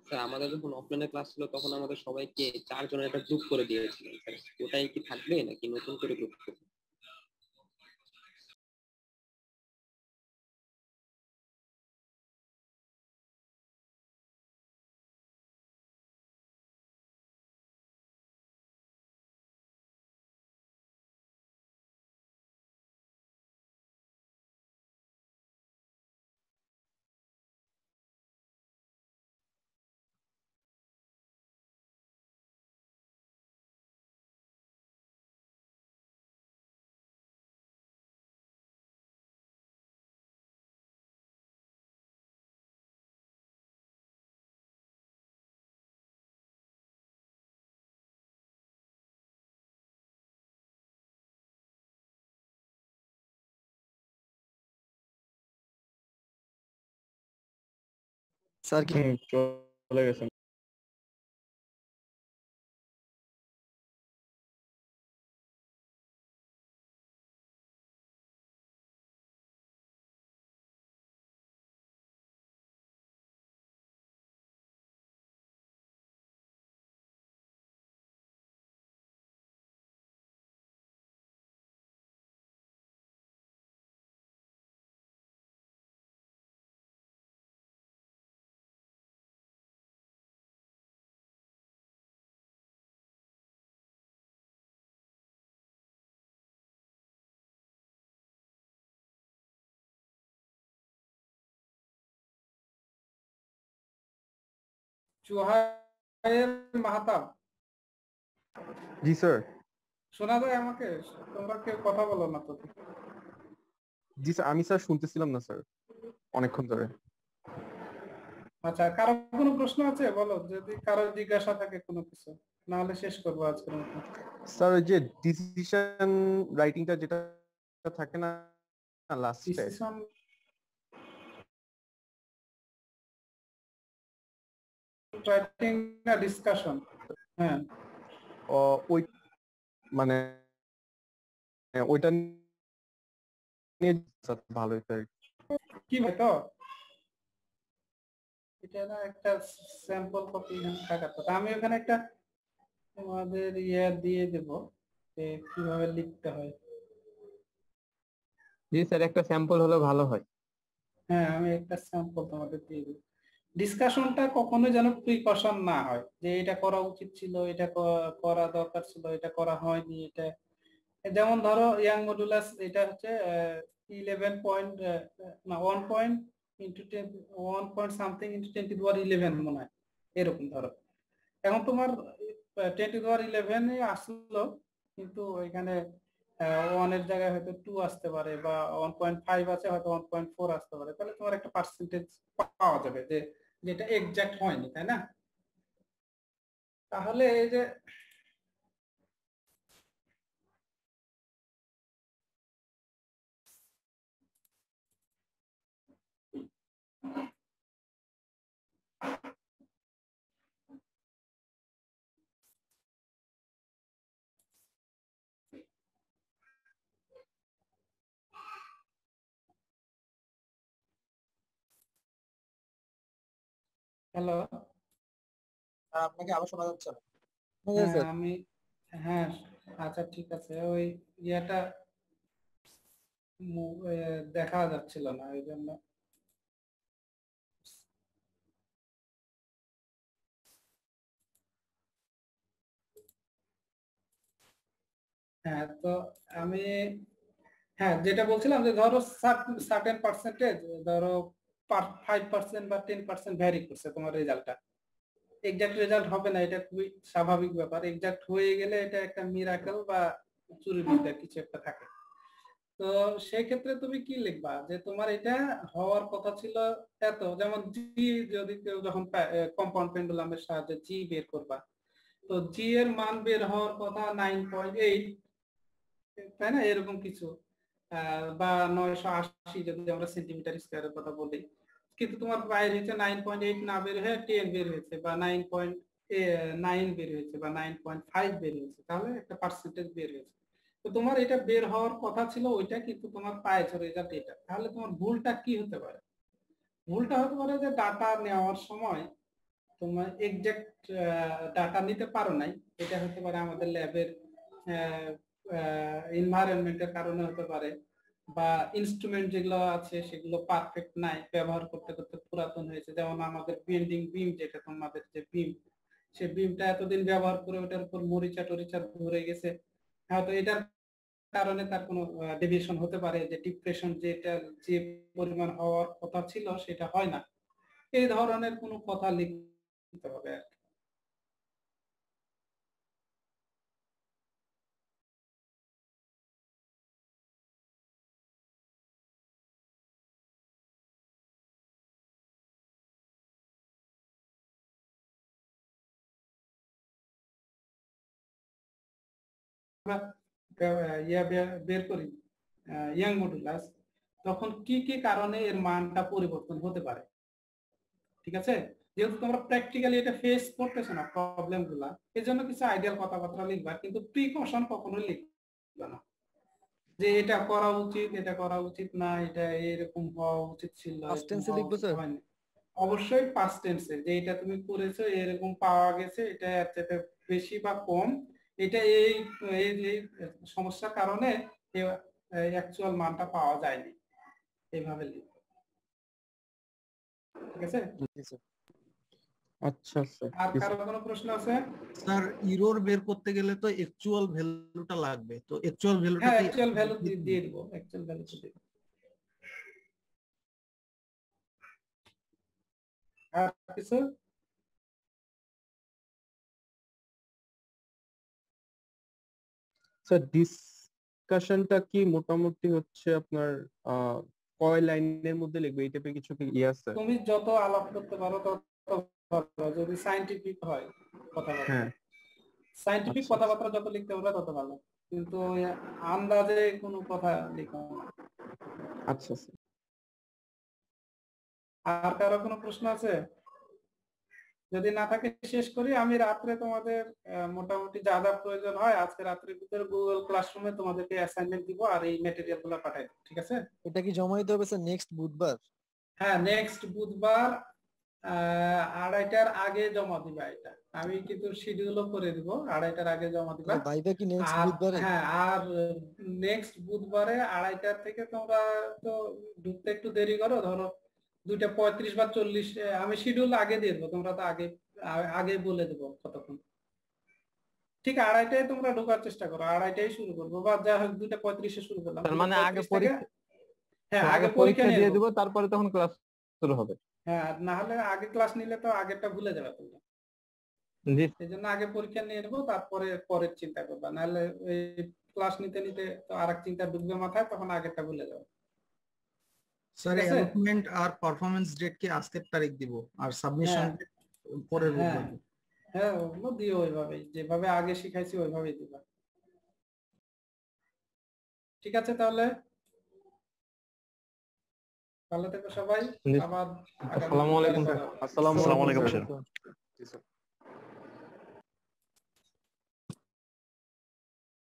স্যার আমাদের যখন অফলাইনে ক্লাস ছিল তখন আমাদের সবাইকে 4 জনের একটা গ্রুপ করে দিয়েছিলেন স্যার, ওটাই কি থাকবে নাকি নতুন করে গ্রুপ করবে? স্যার কি চলে গেছেন? জুহাইর মাহতাব, জি স্যার। শোনা যায় আমাকে? তোমরা কেউ কথা বলো না তো। জি স্যার, আমি স্যার শুনতেছিলাম না স্যার অনেকক্ষণ ধরে। আচ্ছা, কারো কোনো প্রশ্ন আছে বলো, যদি কারো জিজ্ঞাসা থাকে কোনো কিছু, না হলে শেষ করবো আজকের মতো। স্যার ওই যে ডিসিশন রাইটিংটা যেটা থাকে না লাস্টে, ডিসিশন রাইটিং না ডিসকাশন? হ্যাঁ, ওই মানে ওইটা নিয়ে ভালোই স্যার। কি ভাই তো এটা না একটা স্যাম্পল কপি থাকার কথা। আমি ওখানে একটা তোমাদের দিয়ে দেব যে কিভাবে লিখতে হয়। জি স্যার, একটা স্যাম্পল হলে ভালো হয়। হ্যাঁ, আমি একটা স্যাম্পল তোমাদের দিয়ে দেব। ডিসকাশনটা কখনো যেন প্রিকশন না হয় যে এটা করা উচিত ছিল, এটা করা দরকার ছিল, এটা করা হয়নি। এটা যেমন ধরো ইয়াং মডুলাস, এটা হচ্ছে 11 পয়েন্ট না 1 point into 1 point something into 10 to the power 11 মনে হয়, এরকম ধরো। এখন তোমার 10 টু দি পাওয়ার 11 আসলো, কিন্তু এখানে 1 এর জায়গায় হয়তো 2 আসতে পারে, বা 1.5 আছে, হয়তো 1.4 আসতে পারে। তাহলে তোমার একটা পার্সেন্টেজ পাওয়া যাবে যে যেটা এক্সাক্ট হয়নি, তাই না? তাহলে এই যে হ্যালো, আপনাকে আবার শোনা যাচ্ছে না? হ্যাঁ আমি, হ্যাঁ আচ্ছা ঠিক আছে। ওই ইয়েটা দেখা যাচ্ছিল না, এই জন্য। হ্যাঁ, তো আমি, হ্যাঁ যেটা বলছিলাম যে ধরো সার্টেন পার্সেন্টেজ, ধরো 5% বা 10% ভ্যারি করছে তোমার রেজাল্টটা। এক্সাক্ট রেজাল্ট হবে না, এটা খুবই স্বাভাবিক ব্যাপার। এক্সাক্ট হয়ে গেলে এটা একটা মিরাকেল বা চুরিবিদ্যা কিছু একটা থাকে। তো সেই ক্ষেত্রে তুমি কি লিখবা যে তোমার এটা হওয়ার কথা ছিল এত, যেমন জি, যদি কেউ যখন কম্পাউন্ড পেন্ডুলামের সাহায্যে জি বের করবা, তো জি এর মান বের হওয়ার কথা 9.8, তাই না, এরকম কিছু, বা 980 যদি আমরা সেন্টিমিটার স্কয়ারের কথা বলি। কিন্তু তোমার বাইরে হয়েছে 9.8 না বের হয়ে 10 বের হয়েছে, বা 9.9 বের হয়েছে, বা 9.5 বের হয়েছে, তাহলে একটা পার্সেন্টেজ বের হয়েছে। তো তোমার এটা বের হওয়ার কথা ছিল ওইটা, কিন্তু তোমার পাইছো রেজাল্ট এটা। তাহলে তোমার ভুলটা কি হতে পারে? ভুলটা হতে পারে যে ডাটা নেওয়ার সময় তোমার এক্সাক্ট ডাটা নিতে পারো নাই, এটা হতে পারে আমাদের ল্যাবের এনভায়রনমেন্টের কারণে হতে পারে, বা ইনস্ট্রুমেন্ট যেগুলো আছে সেগুলো পারফেক্ট নাই, ব্যবহার করতে করতে পুরাতন হয়েছে। যেমন আমাদের বেন্ডিং বিম, যেটা তোমাদের যে বিম, সেই বিমটা এতদিন ব্যবহার করে ওটার উপর মরিচা টরিচা ধরে গেছে, হয়তো এটার কারণে তার কোনো ডেভিয়েশন হতে পারে, যে ডিপ্রেশন যেটা যে পরিমাণ হওয়ার কথা ছিল সেটা হয় না। এই ধরনের কোনো কথা লিখতে হবে আর কি। বের করি ইয়াং মডুলাস, তখন কি কি কারণে এর মানটা পরিবর্তন হতে পারে। ঠিক আছে, যেহেতু তোমরা প্র্যাকটিক্যালি এটা ফেস করতেছো না প্রবলেম গুলা, এই জন্য কিছু আইডিয়াল কথাবার্তা লিখবা, কিন্তু প্রিকশন কখনোই লিখবা না যে এটা করা উচিত, এটা করা উচিত না, এটা এরকম হওয়া উচিত ছিল। পাস্ট টেন্সে লিখবো স্যার? অবশ্যই পাস্ট টেন্সে, যে এটা তুমি করেছো এরকম পাওয়া গেছে, এটা এর চাইতে বেশি বা কম, এটা এই এই সমস্যার কারণে অ্যাকচুয়াল মানটা পাওয়া যায়নি, এইভাবে লিখবে। ঠিক আছে? আচ্ছা স্যার। আর কারো কোনো প্রশ্ন আছে? স্যার এরর বের করতে গেলে তো অ্যাকচুয়াল ভ্যালুটা লাগবে, তো অ্যাকচুয়াল ভ্যালুটা হ্যাঁ অ্যাকচুয়াল ভ্যালু দিয়ে দেব, অ্যাকচুয়াল ভ্যালু দিয়ে দেব। আর কিছু? স্যার ডিসকাশনটা কি মোটামুটি হচ্ছে আপনার কয় লাইনের মধ্যে লিখবে, এই টাইপের কিছু কি আছে? তুমি যত আলাপ করতে পারো তত ভালো, যদি সায়েন্টিফিক হয় কথাবার্তা। হ্যাঁ, সায়েন্টিফিক কথাবার্তা যত লিখতে পারবে তত ভালো, কিন্তু আন্দাজে কোনো কথা লিখো না। আচ্ছা স্যার। আর কারো কোনো প্রশ্ন আছে? যদি না থাকে শেষ করি। আমি রাত্রে তোমাদের মোটামুটি যা যা প্রয়োজন হয় আজকে রাত্রের ভিতরে গুগল ক্লাসরুমে তোমাদেরকে অ্যাসাইনমেন্ট দিব আর এই ম্যাটেরিয়াল গুলো পাঠাই দেব। ঠিক আছে? এটা কি জমা দিতে হবে স্যার নেক্সট বুধবার? হ্যাঁ নেক্সট বুধবার 2:30টার আগে জমা দিবা। এটা আমি কিন্তু শিডিউলও করে দিব, 2:30টার আগে জমা দিবা। ভাইবা কি নেক্সট বুধবারে? হ্যাঁ, আর নেক্সট বুধবারে 2:30টার থেকে তোমরা তো ঢুকতে একটু দেরি করো, ধরো 2:35 বা 40, আমি শিডিউল আগে দিয়ে দেবো, তোমরা তো আগে বলে দেবো কতক্ষণ। ঠিক 2:30টায় তোমরা ঢোকার চেষ্টা করো, 2:30টায় শুরু করবো, বা যা হোক 2:35-এ শুরু করলাম। মানে আগে পরীক্ষা, হ্যাঁ আগে পরীক্ষা দিয়ে দেবো, তারপরে তখন ক্লাস শুরু হবে। হ্যাঁ, না হলে আগে ক্লাস নিলে তো আগেরটা ভুলে যাবে তোমরা। এই জন্য আগে পরীক্ষা নিয়ে নেবো, তারপরে পরের চিন্তা করবা, নাহলে এই ক্লাস নিতে নিতে তো আরেক চিন্তা ঢুকবে মাথায়, তখন আগেরটা ভুলে যাবে। স্যার অ্যালটমেন্ট আর পারফরম্যান্স ডেট কি আজকের তারিখ দিব, আর সাবমিশন পরের বুধবার? হ্যাঁ ওগুলো দিও ওইভাবেই, যেভাবে আগে শিখাইছি ওইভাবেই দিবা। ঠিক আছে, তাহলে ভালো থেকো সবাই। আবার আসসালামু আলাইকুম স্যার। আসসালামু আলাইকুম স্যার।